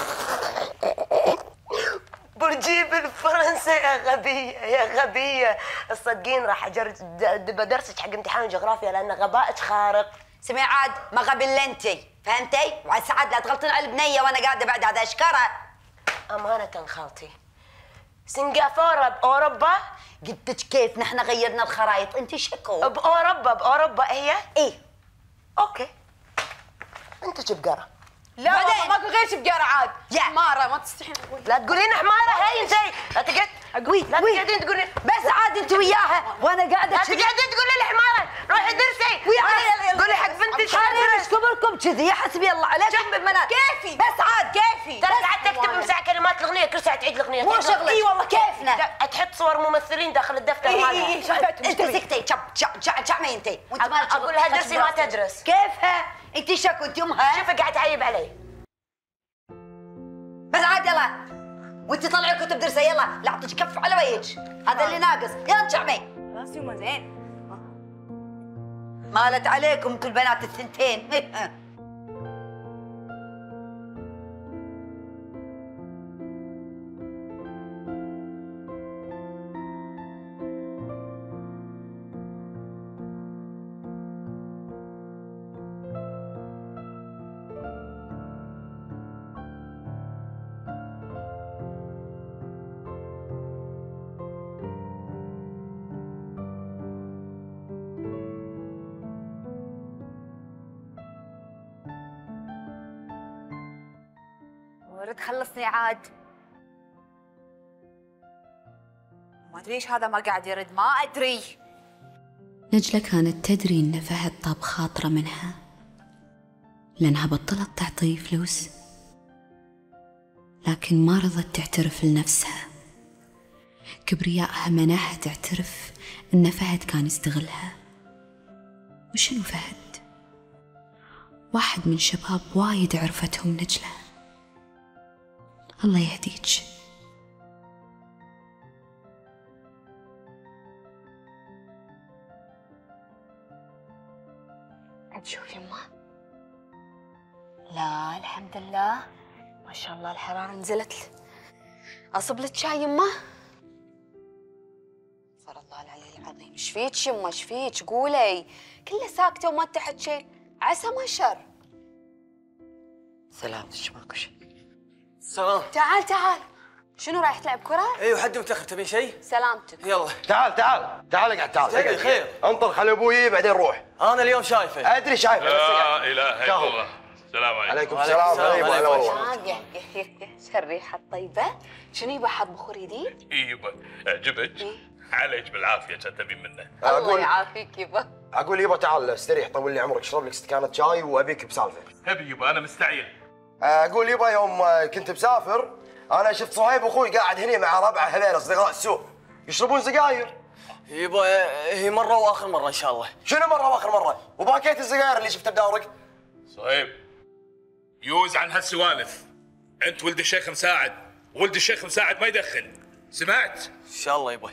برج ايفل فرنسا يا غبيه يا غبيه. تصدقين راح بدرسك حق امتحان الجغرافيا لان غبائك خارق. سمعي عاد ما غبي الا انتي، فهمتي؟ وعاد سعد لا تغلطين على البنيه وانا قاعده بعد هذا اشكره. امانه خالتي سنغافوره باوروبا. قلت لك كيف نحن غيرنا الخرايط، انت شكو باوروبا باوروبا هي؟ ايه اوكي انت شبقره. لا والله ماكو غير شبقره عاد. يا حماره ما تستحين. لا تقولين حماره هاي انت. لا تقعد اقوي لا تقعدين تقولين بس عاد انت وياها وانا قاعده. لا تقعدين تقولي لي حماره. روحي درسي وياها. قولي حق بنتي ايش كبركم كذي. حسبي الله عليكم ببنات. كيفي بس عاد كيفي. ترى قاعد تكتب مساع كلمات الاغنيه كل ساعه تعيد الاغنيه. مو شغلك. اي والله كيفنا. تحط صور ممثلين داخل الدفتر مالها. اي اي شفتهم. انت سكتي شب شب شعمي انت. وانت مالك اقول لها درسي ما تدرس. كيفها؟ انت شكو انت امها. شوفي قاعد تعيب علي. بس عاد يلا، وانت طلعي الكتب درسي يلا، لا اعطيك كف على وجهك، هذا اللي ناقص، يلا تشعمي. خلاص يما زين. مالت عليكم انتوا البنات الثنتين. ورد خلصني عاد. ما ادري ايش هذا ما قاعد يرد، ما ادري. نجلة كانت تدري إن فهد طاب خاطره منها، لأنها بطلت تعطيه فلوس، لكن ما رضت تعترف لنفسها. كبريائها منعها تعترف إن فهد كان يستغلها. وشنو فهد؟ واحد من شباب وايد عرفتهم نجلة. الله يهديك. تشوف يمه؟ لا الحمد لله ما شاء الله الحرارة نزلت. أصب لك شاي يمه؟ صار الله العلي العظيم. ايش فيك يمه ايش فيك؟ قولي. كله ساكتة وما تحكي، عسى ما شر. سلامتك ماكو شيء. سلام. تعال تعال. شنو رايح تلعب كرة؟ ايوه حد متاخر تبين شيء؟ سلامتك. يلا تعال تعال تعال اقعد تعال خير اقعد. خير. انطر خلي ابوي بعدين روح. انا اليوم شايفه. ادري شايفه بس لا اقعد. اله الا الله. السلام عليكم. عليكم السلام. هلا والله. شو الريحة الطيبة؟ شنو يبا حاط بخور جديد؟ اي يبا عجبك؟ عالج بالعافيه كان تبين منه. الله يعافيك يبا. اقول يبا تعال استريح طول لي عمرك اشرب لك استكانه شاي وابيك بسالفه. هبي يبا انا مستعجل. اقول يبا يوم كنت مسافر انا شفت صهيب اخوي قاعد هنا مع ربعه هذول اصدقاء السوق يشربون سجاير. يبا هي مره واخر مره ان شاء الله. شنو مره واخر مره؟ وباكيت السجاير اللي شفته بدارك؟ صهيب يوز عن هالسوالف. انت ولد الشيخ مساعد، ولد الشيخ مساعد ما يدخن، سمعت؟ ان شاء الله يبا.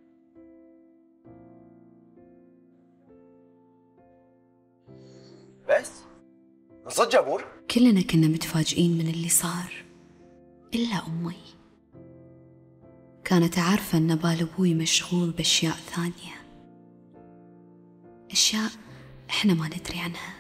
بس؟ صدق ابوي؟ كلنا كنا متفاجئين من اللي صار إلا أمي. كانت عارفة أن بال أبوي مشغول بأشياء ثانية، أشياء إحنا ما ندري عنها.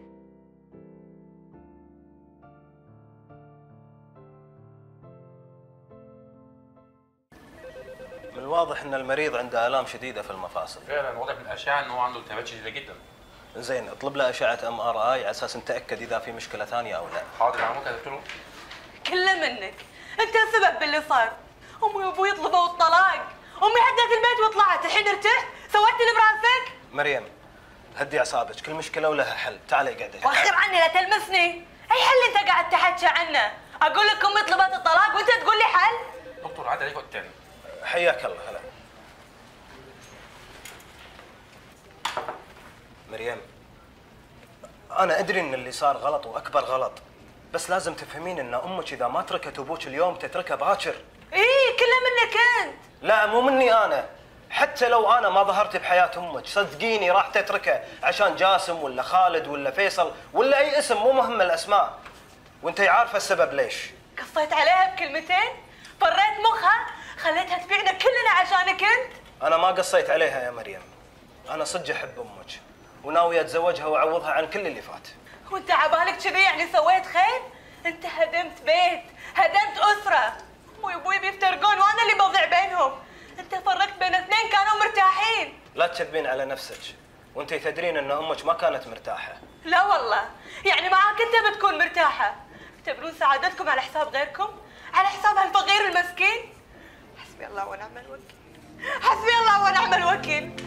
من الواضح أن المريض عنده آلام شديدة في المفاصل. فعلا واضح من الأشعة أنه عنده التهابات شديدة جدا. زين اطلب له أشعة أم آر آي على أساس نتأكد إذا في مشكلة ثانية أو لا. حاضر يا عمو كتبت له. كله منك، أنت السبب باللي صار. أمي وأبوي طلبوا الطلاق، أمي هدت البيت وطلعت، الحين ارتحت، سويت اللي براسك؟ مريم هدي أعصابك، كل مشكلة ولها حل، تعالي قعدي. وأخر عني لا تلمسني، أي حل أنت قاعد تحكي عنه؟ أقول لك أمي طلبت الطلاق وأنت تقول لي حل؟ دكتور عاد عليك وقت ثاني. حياك الله. هلا مريم، أنا أدري إن اللي صار غلط وأكبر غلط، بس لازم تفهمين إن أمك إذا ما تركت أبوك اليوم تتركه باكر. إيه كله منك أنت. لا مو مني أنا، حتى لو أنا ما ظهرت بحياة أمك صدقيني راح تتركه عشان جاسم ولا خالد ولا فيصل ولا أي اسم، مو مهم الأسماء، وأنت عارفة السبب ليش. قصيت عليها بكلمتين، فريت مخها، خليتها تبيعنا كلنا عشانك أنت. أنا ما قصيت عليها يا مريم، أنا صدق أحب أمك وناوي أتزوجها وأعوضها عن كل اللي فات. وأنت عبالك كذي يعني سويت خير؟ أنت هدمت بيت، هدمت أسرة، أمي وأبوي بيفترقون وأنا اللي بضيع بينهم، أنت فرقت بين اثنين كانوا مرتاحين. لا تكذبين على نفسك، وأنت تدرين أن أمك ما كانت مرتاحة. لا والله، يعني معاك أنت بتكون مرتاحة، تبرون سعادتكم على حساب غيركم؟ على حساب هالفقير المسكين؟ حسبي الله ونعم الوكيل، حسبي الله ونعم الوكيل.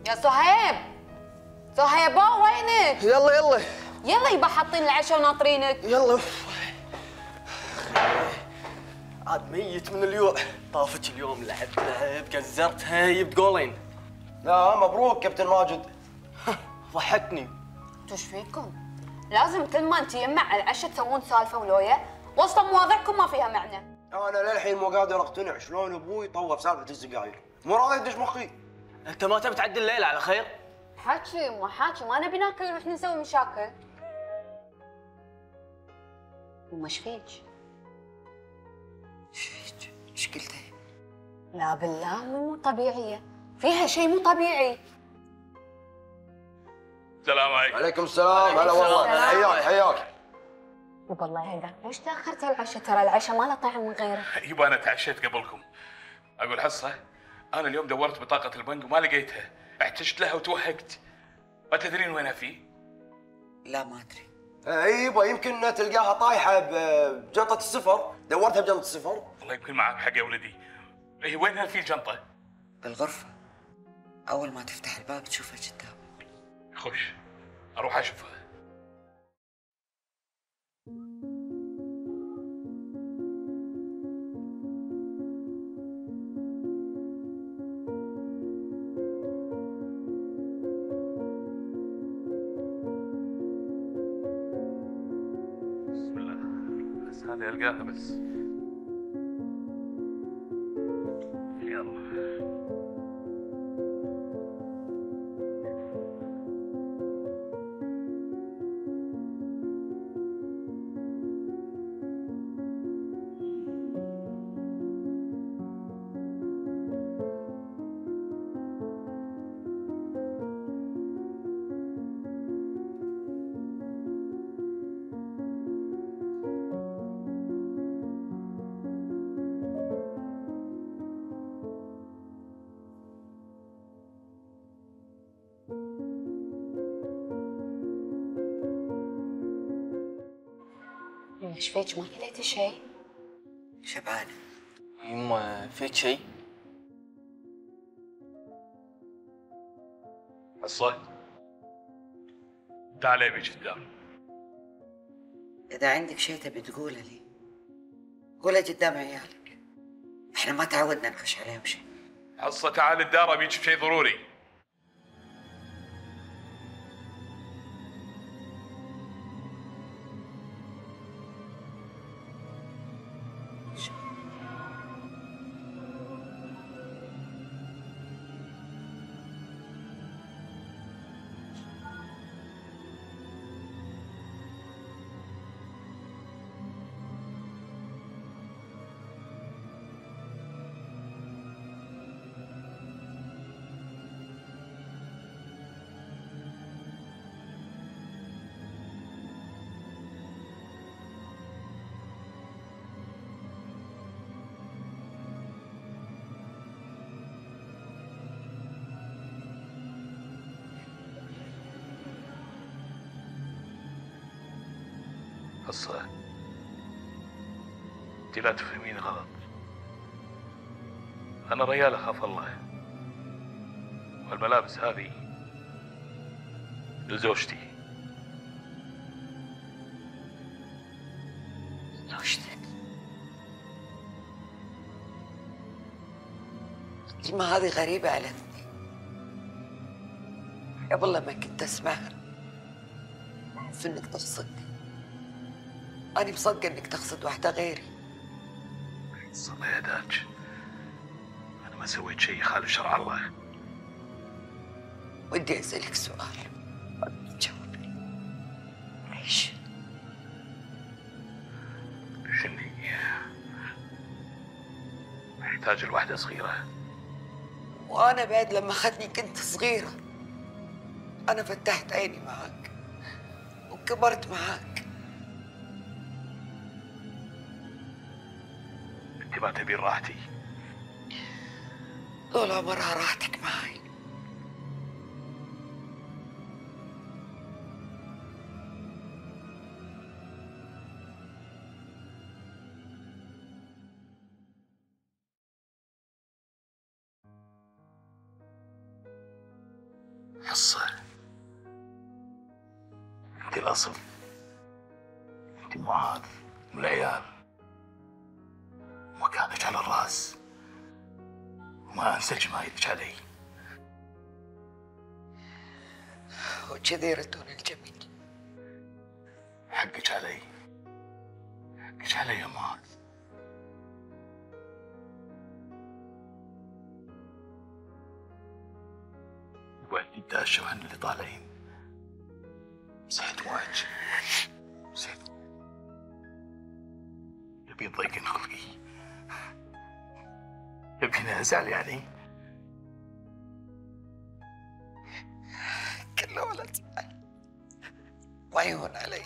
يا صهيب صهيبو وينك؟ يلا يلا يلا يبا حاطين العشاء وناطرينك. يلا. عاد ميت من اليوم. طافت اليوم لعبت لعب كزرتها جبت جولين. لا مبروك كابتن ماجد. ضحكني. انتو ايش فيكم؟ لازم كل ما نتجمع على العشاء تسوون سالفه ولويا، وسط مواضيعكم ما فيها معنى. انا للحين مو قادر اقتنع شلون ابوي طوف سالفه السجاير، مو راضي يدش مخي. انت ما تبي تعدي الليله على خير؟ حكي ما حكي، ما نبي ناكل ونروح نسوي مشاكل. ومش فيك؟ ايش فيك؟ ايش قلتي؟ لا بالله مو طبيعيه، فيها شيء مو طبيعي. السلام عليكم. عليكم السلام. هلا والله. حياك حياك. يبا الله يهداك، ليش تاخرت العشاء؟ ترى العشاء ما له طعم من غيره. يبا انا تعشيت قبلكم. اقول حصه انا اليوم دورت بطاقه البنك وما لقيتها، احتجت لها وتوهقت. ما تدرين وينها في؟ لا ما ادري. اي يبا يمكن تلقاها طايحه بجنطه السفر، دورتها بجنطه السفر. والله يمكن معك حق يا ولدي. هي وينها في الجنطه؟ بالغرفه. اول ما تفتح الباب تشوفها قدامك. خش اروح اشوفها. بسم الله. بس هذه القاها بس. يلا. ايش فيك ما كليتي شيء؟ شبعانه. يما فيك شيء؟ حصه تعالي بي قدام. اذا عندك شيء تبي تقوله لي قوله قدام عيالك، احنا ما تعودنا نخش عليهم شيء. حصه تعال الدار ابيك بشيء ضروري. حصة انت لا تفهمين غلط. انا ريال اخاف الله، والملابس هذه لزوجتي. زوجتك؟ الكلمة هذه غريبة علتني. قبل لما كنت اسمعها احس انك تقصدني. أنا مصدقة إنك تقصد واحدة غيري. الله يهداك، أنا ما سويت شيء يخالف شرع الله. ودي أسألك سؤال تجاوبني. ليش؟ لأني محتاج لوحدة صغيرة. وأنا بعد لما أخذني كنت صغيرة. أنا فتحت عيني معاك وكبرت معاك. انت ما تبين راحتي؟ طول عمرها راحتك معي. انت الاصل، انت معاذ والعيال، مكانك على الراس، وما انسى جمايلك علي. وكذي يردون الجميل. حقك علي، حقك علي يا معاذ. وعدي الداشة عن اللي طالعين. سعد وجه سعد، يبي يضيقن خلقي، يبيني ازعل يعني. كله ولا تزعل، وعيون علي.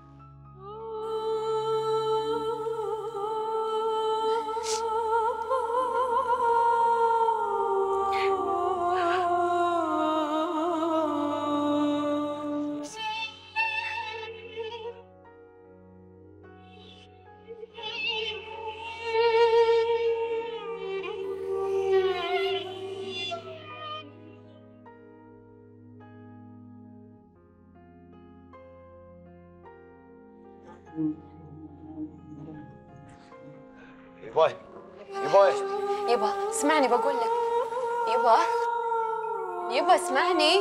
يباي يباي يبا اسمعني بقول لك. يبا يبا اسمعني.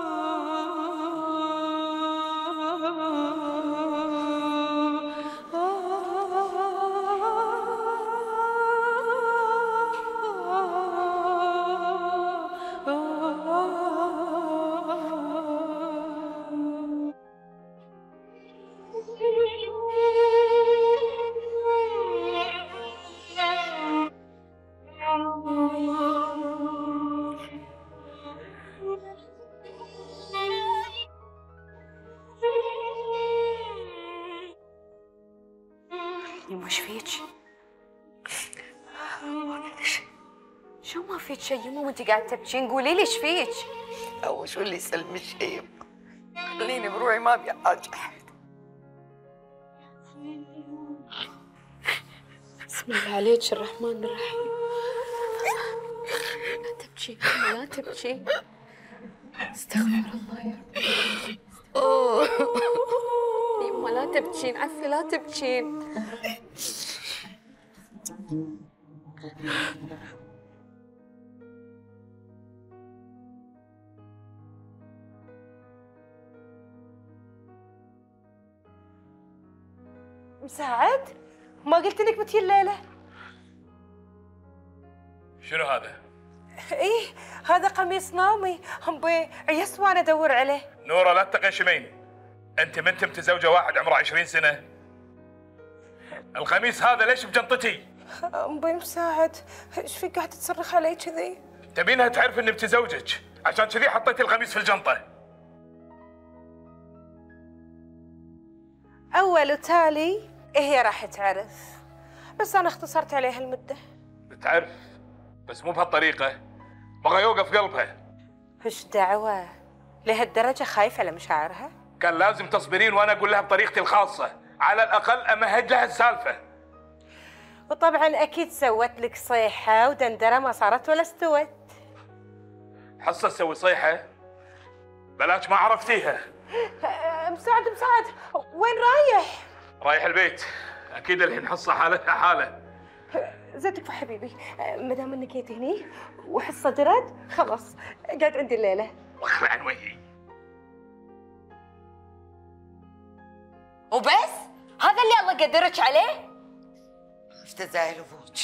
يما ايش فيك؟ شو ما فيك شيء يما وانت قاعده تبكين؟ قولي لي ايش فيك؟ أول شو اللي يسلم الشيء، خليني بروحي ما ابي حاجة أحد. بسم الله عليك الرحمن الرحيم. لا تبكي يما لا تبكي. استغفر الله يا رب. اوه يما لا تبكين، عفي لا تبكين. مساعد؟ ما قلت انك بتجي الليله؟ شنو هذا؟ ايه هذا قميص نومي، هم بي عيست وانا ادور عليه. نورة لا تقشمين، انت ما انت متزوجه واحد عمره عشرين سنه. القميص هذا ليش بجنطتي؟ امي مساعد، ايش فيك قاعده تصرخ علي كذي؟ تبينها تعرف اني متزوجك، عشان كذي حطيتي القميص في الجنطه. اول وتالي هي راح تعرف، بس انا اختصرت عليها المده. بتعرف بس مو بهالطريقه، بغى يوقف قلبها. ايش دعوه؟ لهالدرجه خايفه لمشاعرها؟ كان لازم تصبرين وانا اقول لها بطريقتي الخاصه، على الاقل امهد لها السالفه. وطبعا اكيد سوت لك صيحه ودندره ما صارت ولا استوت. حصه تسوي صيحه؟ بلاش ما عرفتيها. مساعد مساعد وين رايح؟ رايح البيت، اكيد الحين حصه حالتها حاله. زين تكفى حبيبي، ما دام انك جيت هني وحصه درد خلاص قاعد عندي الليله. واخلع عن وجهي. وبس؟ هذا اللي الله قدرك عليه؟ افتزعل ابوك.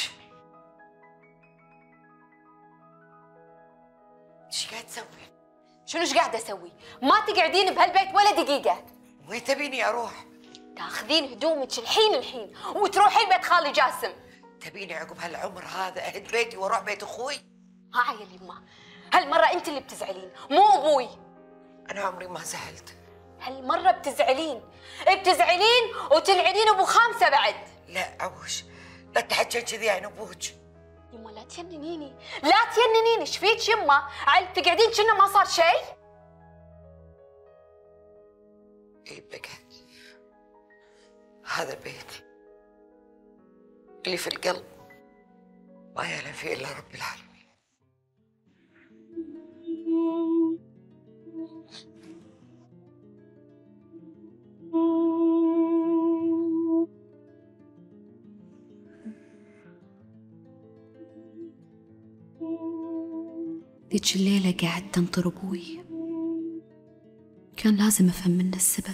ايش قاعد تسوي؟ شنو ايش قاعده اسوي؟ ما تقعدين بهالبيت ولا دقيقه. وين تبيني اروح؟ تاخذين هدومك الحين الحين وتروحين بيت خالي جاسم. تبيني عقب هالعمر هذا اهد بيتي واروح بيت اخوي؟ ها يا اليمه، هالمره انت اللي بتزعلين مو ابوي. انا عمري ما زعلت. هالمره بتزعلين، بتزعلين وتلعنين ابو خامسه بعد. لا عوش، لا تحكين كذي عن ابوك. يما لا تجننيني، لا تجننيني، ايش فيك يما؟ عيل تقعدين كأنه ما صار شيء؟ اي بقعد. هذا بيتي اللي في القلب ما يعلم فيه الا رب العالمين. ذيك الليلة قعدت تنطر أبوي، كان لازم أفهم منه السبب،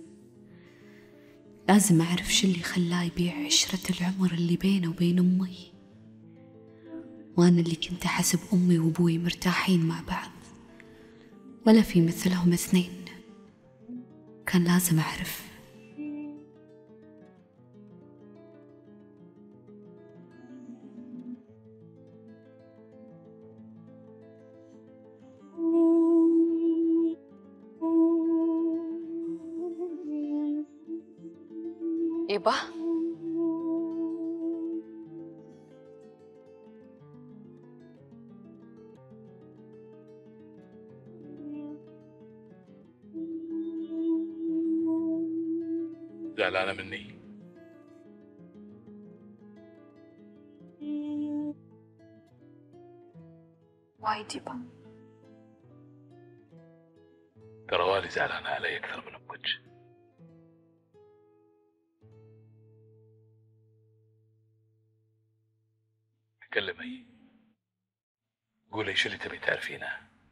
لازم أعرف شو اللي خلاه يبيع عشرة العمر اللي بينه وبين أمي، وأنا اللي كنت أحسب أمي وأبوي مرتاحين مع بعض ولا في مثلهم اثنين. كان لازم أعرف. يبا زعلانة مني؟ وايد يبا. ترى والي زعلانة علي أكثر من أمك. تكلمي، قولي شو اللي تبي تعرفينه.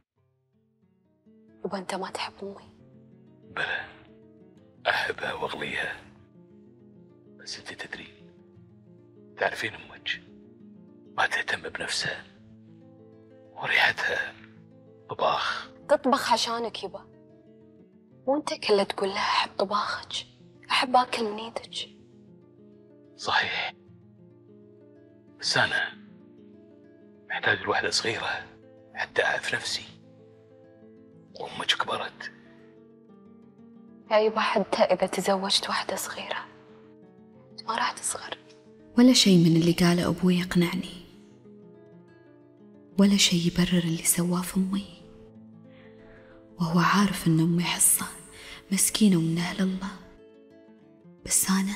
يبا أنت ما تحب أمي؟ بلى، أحبها وأغليها، بس أنت تدرين، تعرفين أمك ما تهتم بنفسها وريحتها طباخ. تطبخ عشانك يبا، وأنت كله تقول لها أحب طباخك، أحب آكل من إيدك. صحيح، بس أنا محتاج لوحدة صغيرة حتى أعرف نفسي، وأمك كبرت. يا يبا حتى إذا تزوجت واحدة صغيرة ما راح تصغر. ولا شيء من اللي قاله أبوي يقنعني، ولا شيء يبرر اللي سواه في أمي، وهو عارف أن أمي حصة مسكينة ومن أهل الله، بس أنا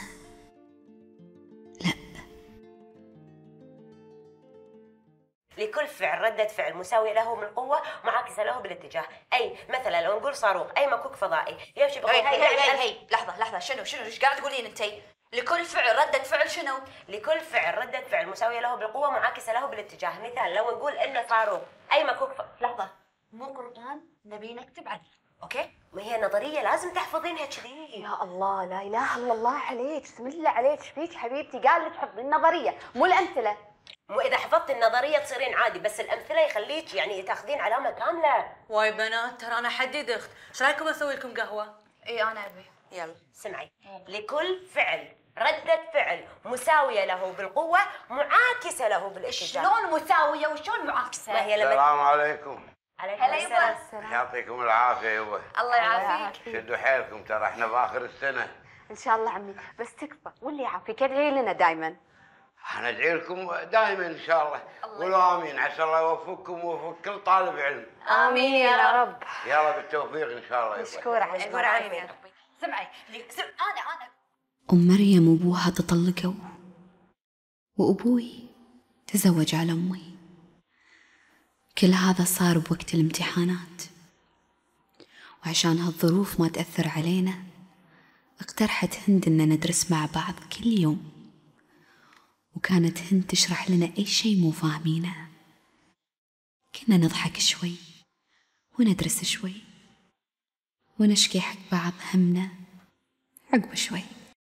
لكل فعل ردة فعل مساوية له بالقوة معاكسة له بالاتجاه. أي مثلا لو نقول صاروخ أي مكوك فضائي يمشي بقوة. هي هي هي هي هي لحظة لحظة، شنو شنو ايش قاعد تقولين انتي؟ لكل فعل ردة فعل شنو؟ لكل فعل ردة فعل مساوية له بالقوة معاكسة له بالاتجاه. مثال لو نقول إنه صاروخ أي مكوك ف... لحظة، مو قرآن، نبي نكتب عنه، أوكي؟ ما هي نظرية لازم تحفظينها كذي. يا الله، لا اله الا الله عليك، بسم الله عليك، فيك حبيبتي؟ قال لك حفظي النظريه مو الامثله. مو اذا حفظت النظريه تصيرين عادي، بس الامثله يخليك يعني تاخذين علامه كامله. واي بنات، ترى انا حدي اخت، ايش رايكم اسوي لكم قهوه؟ اي انا ابي. يلا سمعي، لكل فعل ردة فعل مساوية له بالقوة معاكسة له بالاتجاه. شلون مساوية وشلون معاكسة؟ ما هي لما السلام عليكم. عليكم هلا السلام. يبا. يعطيكم العافية يبا. الله يعافيك. شدوا حيلكم، ترى احنا باخر السنة. ان شاء الله عمي، بس تكفى واللي يعافيك ادعي لنا دائما. ندعي لكم دائما ان شاء الله. قولوا امين، عسى الله يوفقكم ويوفق كل طالب علم. امين يا رب. يلا بالتوفيق ان شاء الله. مشكورة مشكورة عمي. سمعي، انا انا أم مريم وأبوها تطلقوا، وأبوي تزوج على أمي. كل هذا صار بوقت الامتحانات، وعشان هالظروف ما تأثر علينا اقترحت هند إن ندرس مع بعض كل يوم، وكانت هند تشرح لنا أي شيء مو فاهمينه. كنا نضحك شوي وندرس شوي ونشكي حق بعض همنا عقب شوي.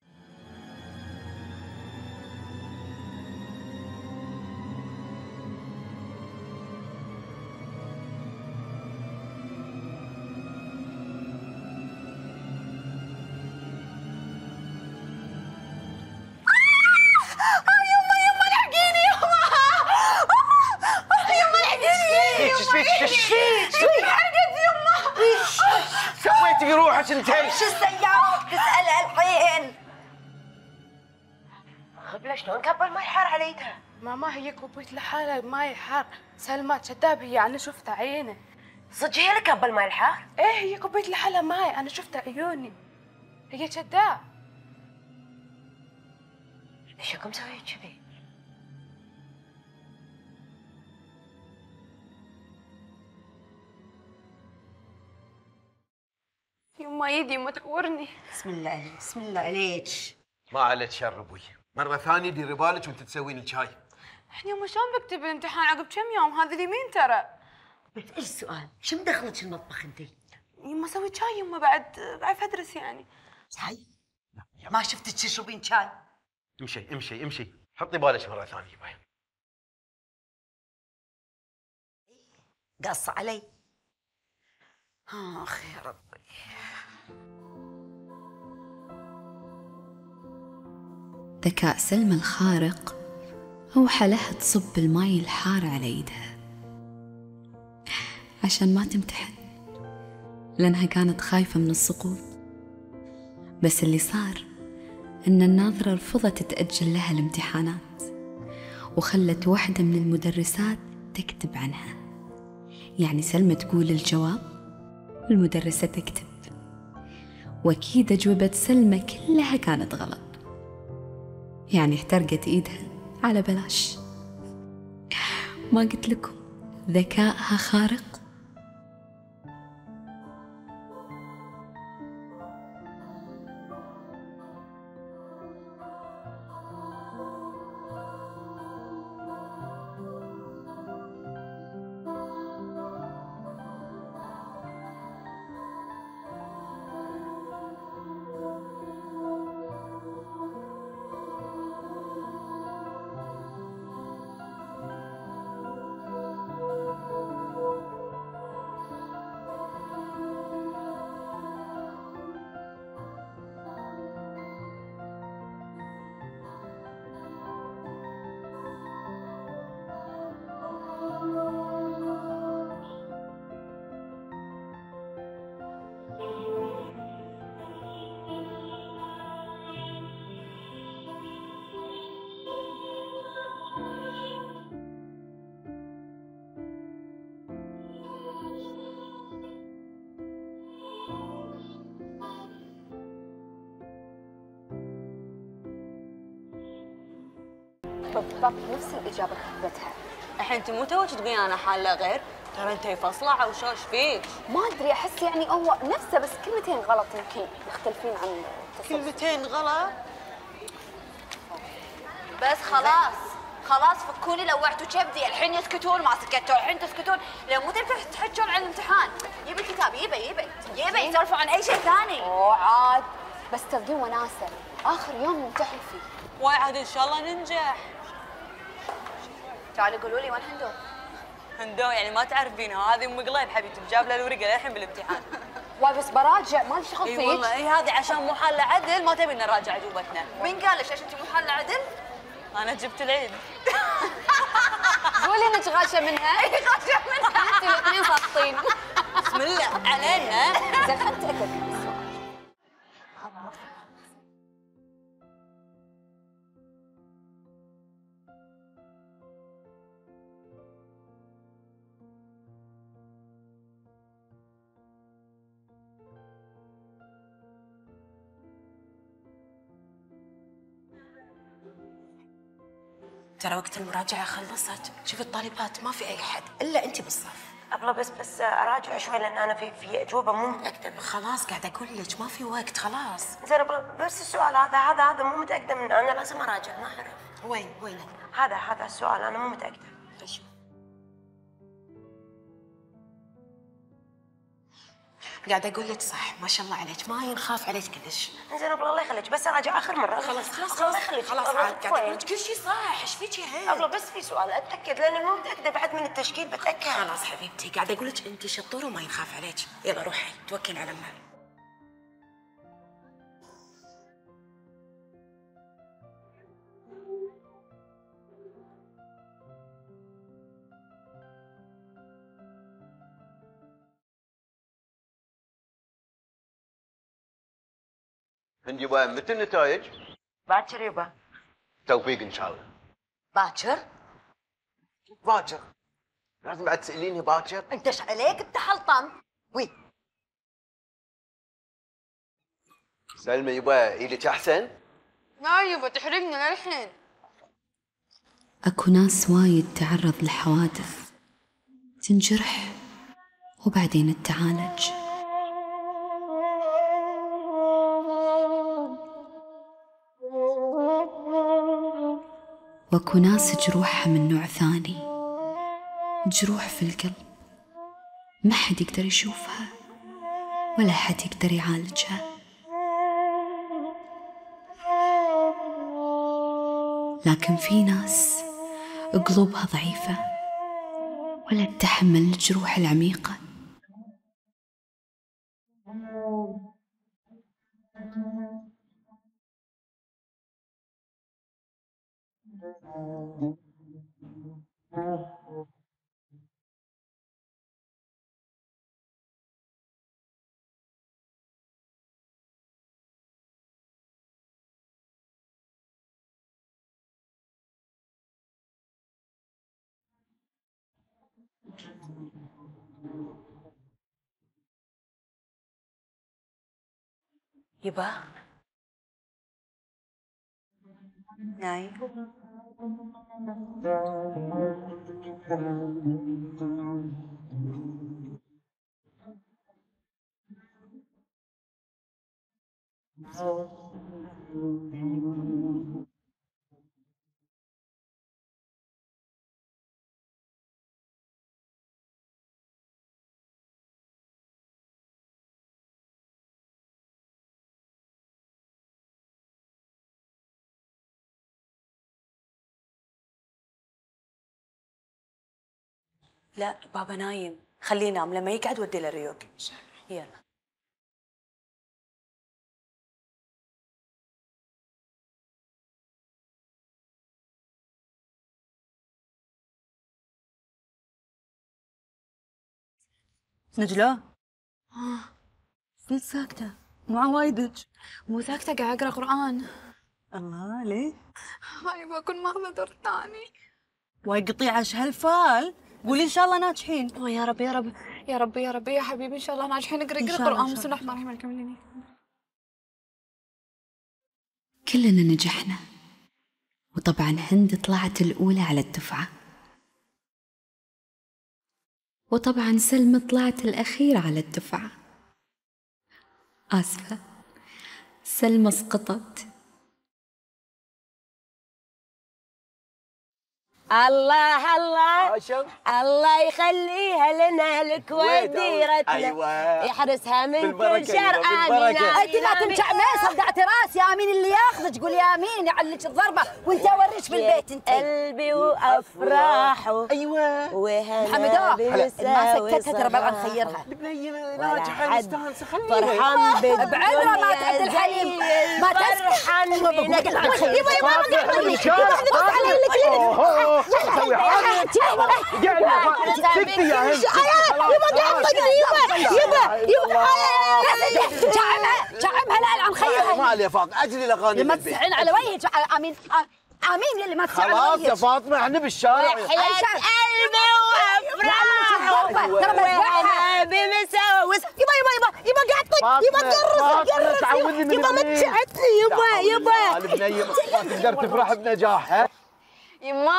سويتي في روحك انت؟ شو السيارة تسألها الحين؟ خبله شلون كبل ماي حار على يدها؟ ماما هي كوبيت لحالها ماي حار، سلمى كذاب، هي انا شفتها عيني. صدق هي اللي كبل ماي الحار؟ ايه هي كوبيت لحالها ماي، انا شفتها عيوني، هي كذاب. ليشكم مسويه كذي؟ يما ايدي ما تورني. بسم الله عليك، بسم الله عليك. ما عليك شر ابوي، مرة ثانية ديري بالك وانت تسوين الشاي. يما شلون بكتب الامتحان عقب كم يوم؟ هذا اليمين ترى. بس ايش السؤال؟ شو مدخلك المطبخ انت؟ يما اسوي شاي يما بعد بعرف ادرس يعني. شاي؟ ما شفتك تشربين شاي؟ امشي امشي امشي، حطي بالك مره ثانيه يبا. قص علي. اخ يا ربي. ذكاء سلمى الخارق أوحى لها تصب الماي الحار على يدها عشان ما تمتحن، لأنها كانت خايفة من السقوط. بس اللي صار إن الناظرة رفضت تأجل لها الامتحانات، وخلت واحدة من المدرسات تكتب عنها. يعني سلمى تقول الجواب والمدرسة تكتب، وأكيد أجوبة سلمى كلها كانت غلط، يعني احترقت إيدها على بلاش. ما قلت لكم ذكائها خارق؟ بالضبط نفس الإجابة كتبتها. الحين انت مو توك تقولين أنا حالة غير؟ ترى انت فصلعة وشاش فيك. ما أدري أحس يعني هو نفسه بس كلمتين غلط يمكن مختلفين عن التصرف. كلمتين غلط؟ بس خلاص خلاص فكوني لوعتوا كبدي، الحين يسكتون ما سكتوا، الحين تسكتون، لو مو تبي تحكون عن الامتحان. يبي الكتاب يبي يبي يبي يسولفوا عن أي شيء ثاني. أوه عاد بس تبدين وناسة، آخر يوم نمتحن فيه. واي عاد إن شاء الله ننجح. تعالي قولوا لي وين هندو؟ هندو يعني ما تعرفينها، هذه ام قليب حبيبتي جاب لها الورقه للحين بالامتحان. واي بس براجع ما لي شغل فيك. اي والله اي هذه عشان مو حاله عدل ما تبي نراجع عجوبتنا. مين قال لك عشان انت مو حاله عدل؟ انا جبت العيد. قولي انك غاشه منها. اي غاشه منها. انتوا الاثنين ساقطين. بسم الله علينا. زين خلينا نتاكد. ترى وقت المراجعة خلصت، شوف الطالبات ما في أي حد إلا أنت بالصف. أبلة بس بس أراجع شوي لأن أنا في في أجوبة مو متأكدة. خلاص قاعدة أقول لك ما في وقت خلاص. زين أبلة بس السؤال هذا هذا هذا مو متأكدة منه، أنا لازم أراجع ما أعرف. وين وين؟ هذا هذا السؤال أنا مو متأكدة. إيش؟ قاعدة أقول لك صح، ما شاء الله عليك، ما ينخاف عليك كلش. زين أبلة الله يخليك بس أراجع آخر مرة. خلاص خلاص خلاص الله يخليك. خلاص عاد قاعدة أقول لك كل شيء صح، إيش فيك يا هند؟ أبلة بس في سؤال أتأكد لأني مو متأكدة بعد من التشكيل بتأكد. خلاص حبيبتي قاعدة أقول لك أنت شطورة وما ينخاف عليك، يلا روحي توكلي على الله. هند يبا متى النتائج؟ باكر يبا. توفيق ان شاء الله. باكر؟ باكر لازم بعد تسأليني باكر؟ انت ايش عليك انت حلطم؟ وي سلمى يبا ايدك احسن؟ لا يبا تحرقنا للحين. أكو ناس وايد تعرض لحوادث تنجرح وبعدين تتعالج، واكو ناس جروحها من نوع ثاني، جروح في القلب ما حد يقدر يشوفها ولا حد يقدر يعالجها. لكن في ناس قلوبها ضعيفة ولا تتحمل الجروح العميقة. يبا نايم. لا بابا نايم، خليه ينام، لما يقعد ودي له ريوق. يلا. نجلة. اه ليش ساكتة؟ مو وايدج. مو ساكتة، قاعد أقرأ قرآن. الله ليه؟ هاي بكون ماخذة دور ثاني. واي قطيعة هالفال، قولي إن شاء الله ناجحين. أوه يا رب يا رب يا رب يا رب يا حبيبي، إن شاء الله ناجحين. اقرأ اقرأ قرآن. بسم الله الرحمن الرحيم. الكمليني. كلنا نجحنا، وطبعا هند طلعت الأولى على الدفعة، وطبعا سلمى طلعت الأخيرة على الدفعة. آسفة، سلمى سقطت. الله الله الله يخليها لنا لك وديرتنا. أيوة. يحرسها من كل شر. آمين. انت لا تمشعمي، صدعتي راسي. امين اللي ياخذك قولي امين، يعلك الضربه وانت اوريش بالبيت. انت قلبي وافراحه. ايوه حمدوه ما سكتها ترى بلعب نخيرها. البنيه ناجحه مستانسه خليها فرحان بعمره ما تعد الحليم ما فرحان بينك. يبا يبا ما قاعد اقول لك علي لك سوي حاجه سكتي يا هند. يبا قاعد تطقني. يبا يبا يبا شعمها شعمها. لا لا نخيرها. ما علي فاطمه اجلي الاغاني. ما تسحين على وجهك. امين امين يلي ما تسحين على خلاص وجهك. يا فاطمه احنا بالشارع. حياة قلبي وافراحه وانا بمساوس. يبا يبا يبا يبا قاعد طق. يبا قرص قرص. تعودني من يبا ما تشعتني. يبا يبا البنيه ما تقدر تفرح بنجاح. ها يما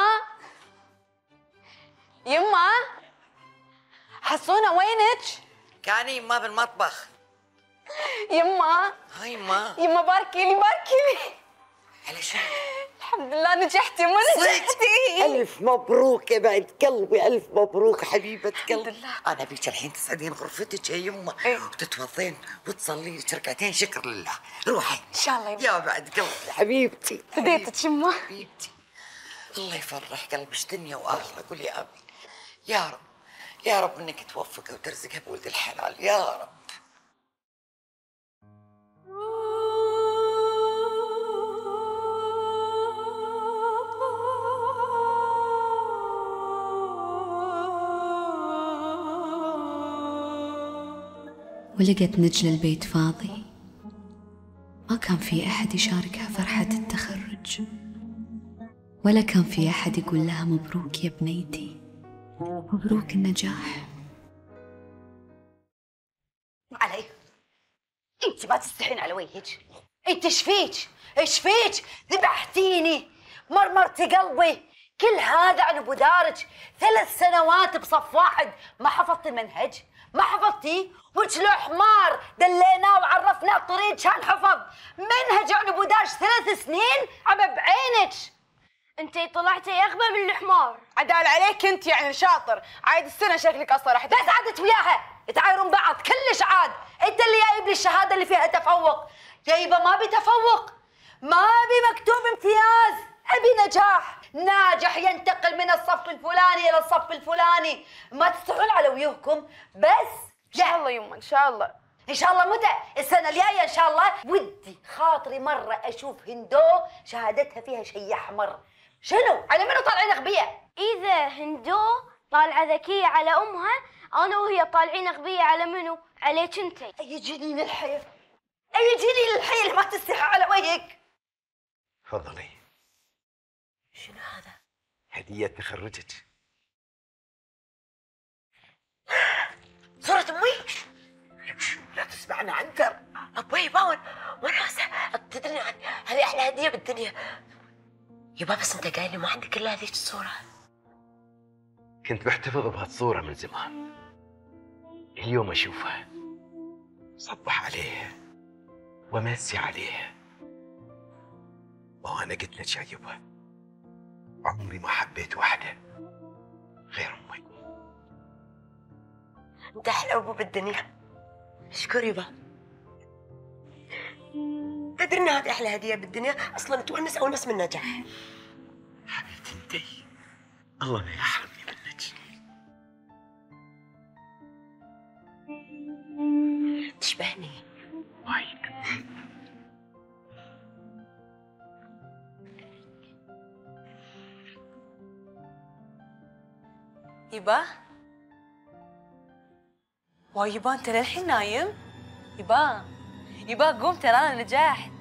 يما حسونة وينك؟ كان يما بالمطبخ. يما هاي يما. يما باركي لي باركي لي. على شو؟ الحمد لله نجحتي. ما نجحتي. ألف مبروك يا بعد قلبي، ألف مبروك حبيبة قلبي. أنا بيك الحين تسعدين غرفتك يا يما وتتوضين وتصلي لك ركعتين شكر لله. روحي إن شاء الله يا بعد قلبي حبيبتي. بديتك يما. حبيبتي الله يفرح قلبك دنيا وآخرة. قولي آمين يا رب. يا رب إنك توفقها وترزقها بولد الحلال يا رب. ولقت نجلة البيت فاضي، ما كان في أحد يشاركها فرحة التخرج، ولا كان في أحد يقول لها مبروك يا بنيتي، مبروك النجاح. علي انت ما تستحين على وجهك. انت ايش فيك؟ ايش فيك؟ ذبحتيني، مرمرتي قلبي. كل هذا عن ابو دارج. ثلاث سنوات بصف واحد ما حفظتي المنهج، ما حفظتيه. وش له حمار دليناه وعرفناه الطريق كان حفظ منهج عن ابو دارج ثلاث سنين. عم بعينك انتي طلعتي اغبى من الحمار. عدال عليك انت يعني شاطر، عايد السنه شكلك اصلا راح بس عادت وياها تعايرون بعض كلش عاد. انت اللي جايب لي الشهاده اللي فيها تفوق، جايبه ما بتفوق، ما بي مكتوب امتياز، ابي نجاح. ناجح ينتقل من الصف الفلاني الى الصف الفلاني. ما تستحون على ويوهكم بس. ان شاء الله يما ان شاء الله. ان شاء الله متى؟ السنه الجايه ان شاء الله. ودي خاطري مره اشوف هندو شهادتها فيها شيء احمر. شنو؟ على منو طالعين اغبياء؟ اذا هندو طالعه ذكيه على امها، انا وهي طالعين اغبياء على منو؟ عليك انتي. اي جنين الحيل، اي جنين الحيل اللي ما تستحي على وجهك. تفضلي. شنو هذا؟ هدية تخرجك. صورة امي؟ لا تسمعنا عنتر. ابوي باون وناسة. تدري هذه احلى هدية بالدنيا. يبا بس انت قايل لي ما عندك الا هذيك الصورة. كنت محتفظ بهالصورة من زمان. اليوم اشوفها صبح عليها وامسي عليها، وانا قلت لك يا يبا عمري ما حبيت واحدة غير امي. انت احلى ابو بالدنيا. اشكر يبا. تدري ان هذه احلى هدية بالدنيا، اصلا تونس اونس من نجاح. حبيبتي انتي الله ما يحرمني منك. تشبهني وايد. يبا واي يبا انت للحين نايم؟ يبا يبا قوم ترى انا نجحت.